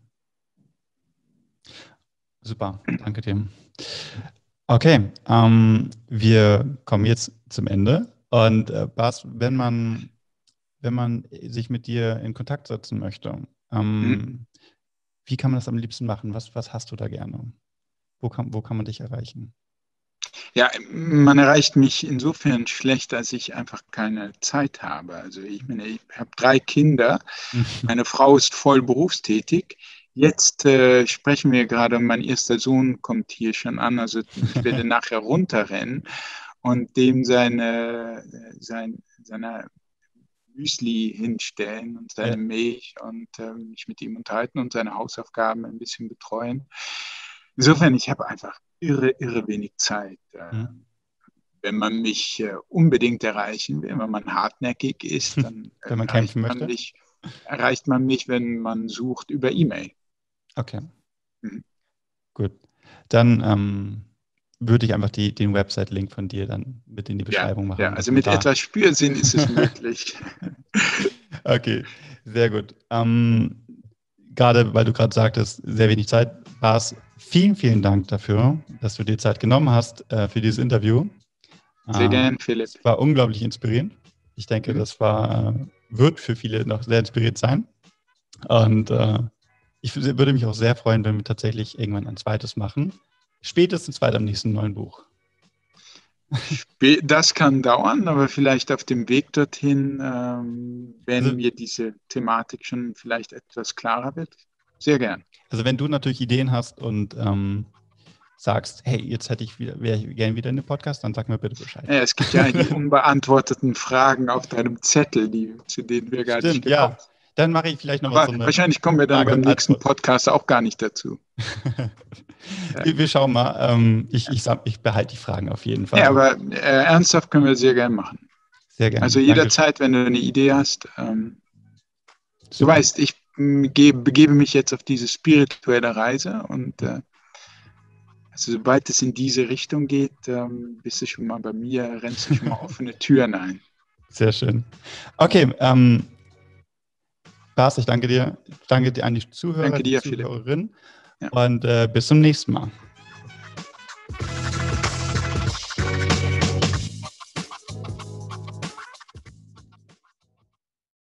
[SPEAKER 2] Super, danke dir. Okay, ähm, wir kommen jetzt zum Ende. Und äh, Bas, wenn man, wenn man sich mit dir in Kontakt setzen möchte,
[SPEAKER 3] Mhm.
[SPEAKER 2] ähm, wie kann man das am liebsten machen? Was, was hast du da gerne? Wo kann, wo kann man dich erreichen?
[SPEAKER 3] Ja, man erreicht mich insofern schlecht, dass ich einfach keine Zeit habe. Also ich meine, ich habe drei Kinder, meine Frau ist voll berufstätig. Jetzt äh, sprechen wir gerade, mein erster Sohn kommt hier schon an, also ich werde nachher runterrennen und dem seine, sein, seine Müsli hinstellen und seine
[SPEAKER 2] Ja.
[SPEAKER 3] Milch und äh, mich mit ihm unterhalten und seine Hausaufgaben ein bisschen betreuen. Insofern, ich habe einfach irre, irre wenig Zeit. Äh,
[SPEAKER 2] Mhm.
[SPEAKER 3] Wenn man mich äh, unbedingt erreichen will, wenn man hartnäckig ist, dann äh,
[SPEAKER 2] Wenn man
[SPEAKER 3] erreicht,
[SPEAKER 2] kämpfen
[SPEAKER 3] man
[SPEAKER 2] möchte?
[SPEAKER 3] mich, erreicht man mich, wenn man sucht über E-Mail.
[SPEAKER 2] Okay,
[SPEAKER 3] Mhm.
[SPEAKER 2] gut. Dann ähm, würde ich einfach die, den Website-Link von dir dann mit in die
[SPEAKER 3] Ja,
[SPEAKER 2] Beschreibung machen.
[SPEAKER 3] ja,
[SPEAKER 2] dass
[SPEAKER 3] also
[SPEAKER 2] man
[SPEAKER 3] mit
[SPEAKER 2] da-
[SPEAKER 3] etwas Spürsinn ist es möglich.
[SPEAKER 2] Okay, sehr gut. Ähm, gerade, weil du gerade sagtest, sehr wenig Zeit, Bas, vielen, vielen Dank dafür, dass du dir Zeit genommen hast äh, für dieses Interview.
[SPEAKER 3] Sehr
[SPEAKER 2] Äh,
[SPEAKER 3] gern, Philipp.
[SPEAKER 2] Es war unglaublich inspirierend. Ich denke,
[SPEAKER 3] Mhm.
[SPEAKER 2] das war, äh, wird für viele noch sehr inspiriert sein. Und äh, ich w- würde mich auch sehr freuen, wenn wir tatsächlich irgendwann ein zweites machen. Spätestens bald am nächsten neuen Buch.
[SPEAKER 3] Sp- Das kann dauern, aber vielleicht auf dem Weg dorthin, ähm, wenn
[SPEAKER 2] Also,
[SPEAKER 3] mir diese Thematik schon vielleicht etwas klarer wird. Sehr gern.
[SPEAKER 2] also wenn du natürlich Ideen hast und ähm, sagst, hey, jetzt hätte ich wieder, wäre ich gerne wieder in dem Podcast, dann sag mir bitte Bescheid.
[SPEAKER 3] Ja, es gibt ja die unbeantworteten Fragen auf deinem Zettel, die, zu denen wir gar nicht
[SPEAKER 2] Stimmt,
[SPEAKER 3] gekommen
[SPEAKER 2] ja.
[SPEAKER 3] sind.
[SPEAKER 2] Dann mache ich vielleicht nochmal
[SPEAKER 3] Aber
[SPEAKER 2] so eine
[SPEAKER 3] wahrscheinlich kommen wir dann
[SPEAKER 2] Frage
[SPEAKER 3] beim
[SPEAKER 2] und
[SPEAKER 3] nächsten
[SPEAKER 2] Antwort.
[SPEAKER 3] Podcast auch gar nicht dazu.
[SPEAKER 2] wir, wir schauen mal. Ähm, ich, ich, sag- ich behalte die Fragen auf jeden Fall.
[SPEAKER 3] Ja, aber äh, ernsthaft können wir sehr gern machen.
[SPEAKER 2] Sehr gerne.
[SPEAKER 3] Also
[SPEAKER 2] Danke.
[SPEAKER 3] jederzeit, wenn du eine Idee hast. Ähm, du
[SPEAKER 2] Super.
[SPEAKER 3] weißt, ich m, gebe, begebe mich jetzt auf diese spirituelle Reise und äh, also sobald es in diese Richtung geht, ähm, bist du schon mal bei mir, rennst du schon mal offene Türen ein.
[SPEAKER 2] Sehr schön. Okay, ähm, Bas, ich danke dir. Danke dir an die Zuhörer,
[SPEAKER 3] Danke
[SPEAKER 2] die
[SPEAKER 3] dir, Philipp.
[SPEAKER 2] Zuhörerin
[SPEAKER 3] Ja.
[SPEAKER 2] und äh, bis zum nächsten Mal.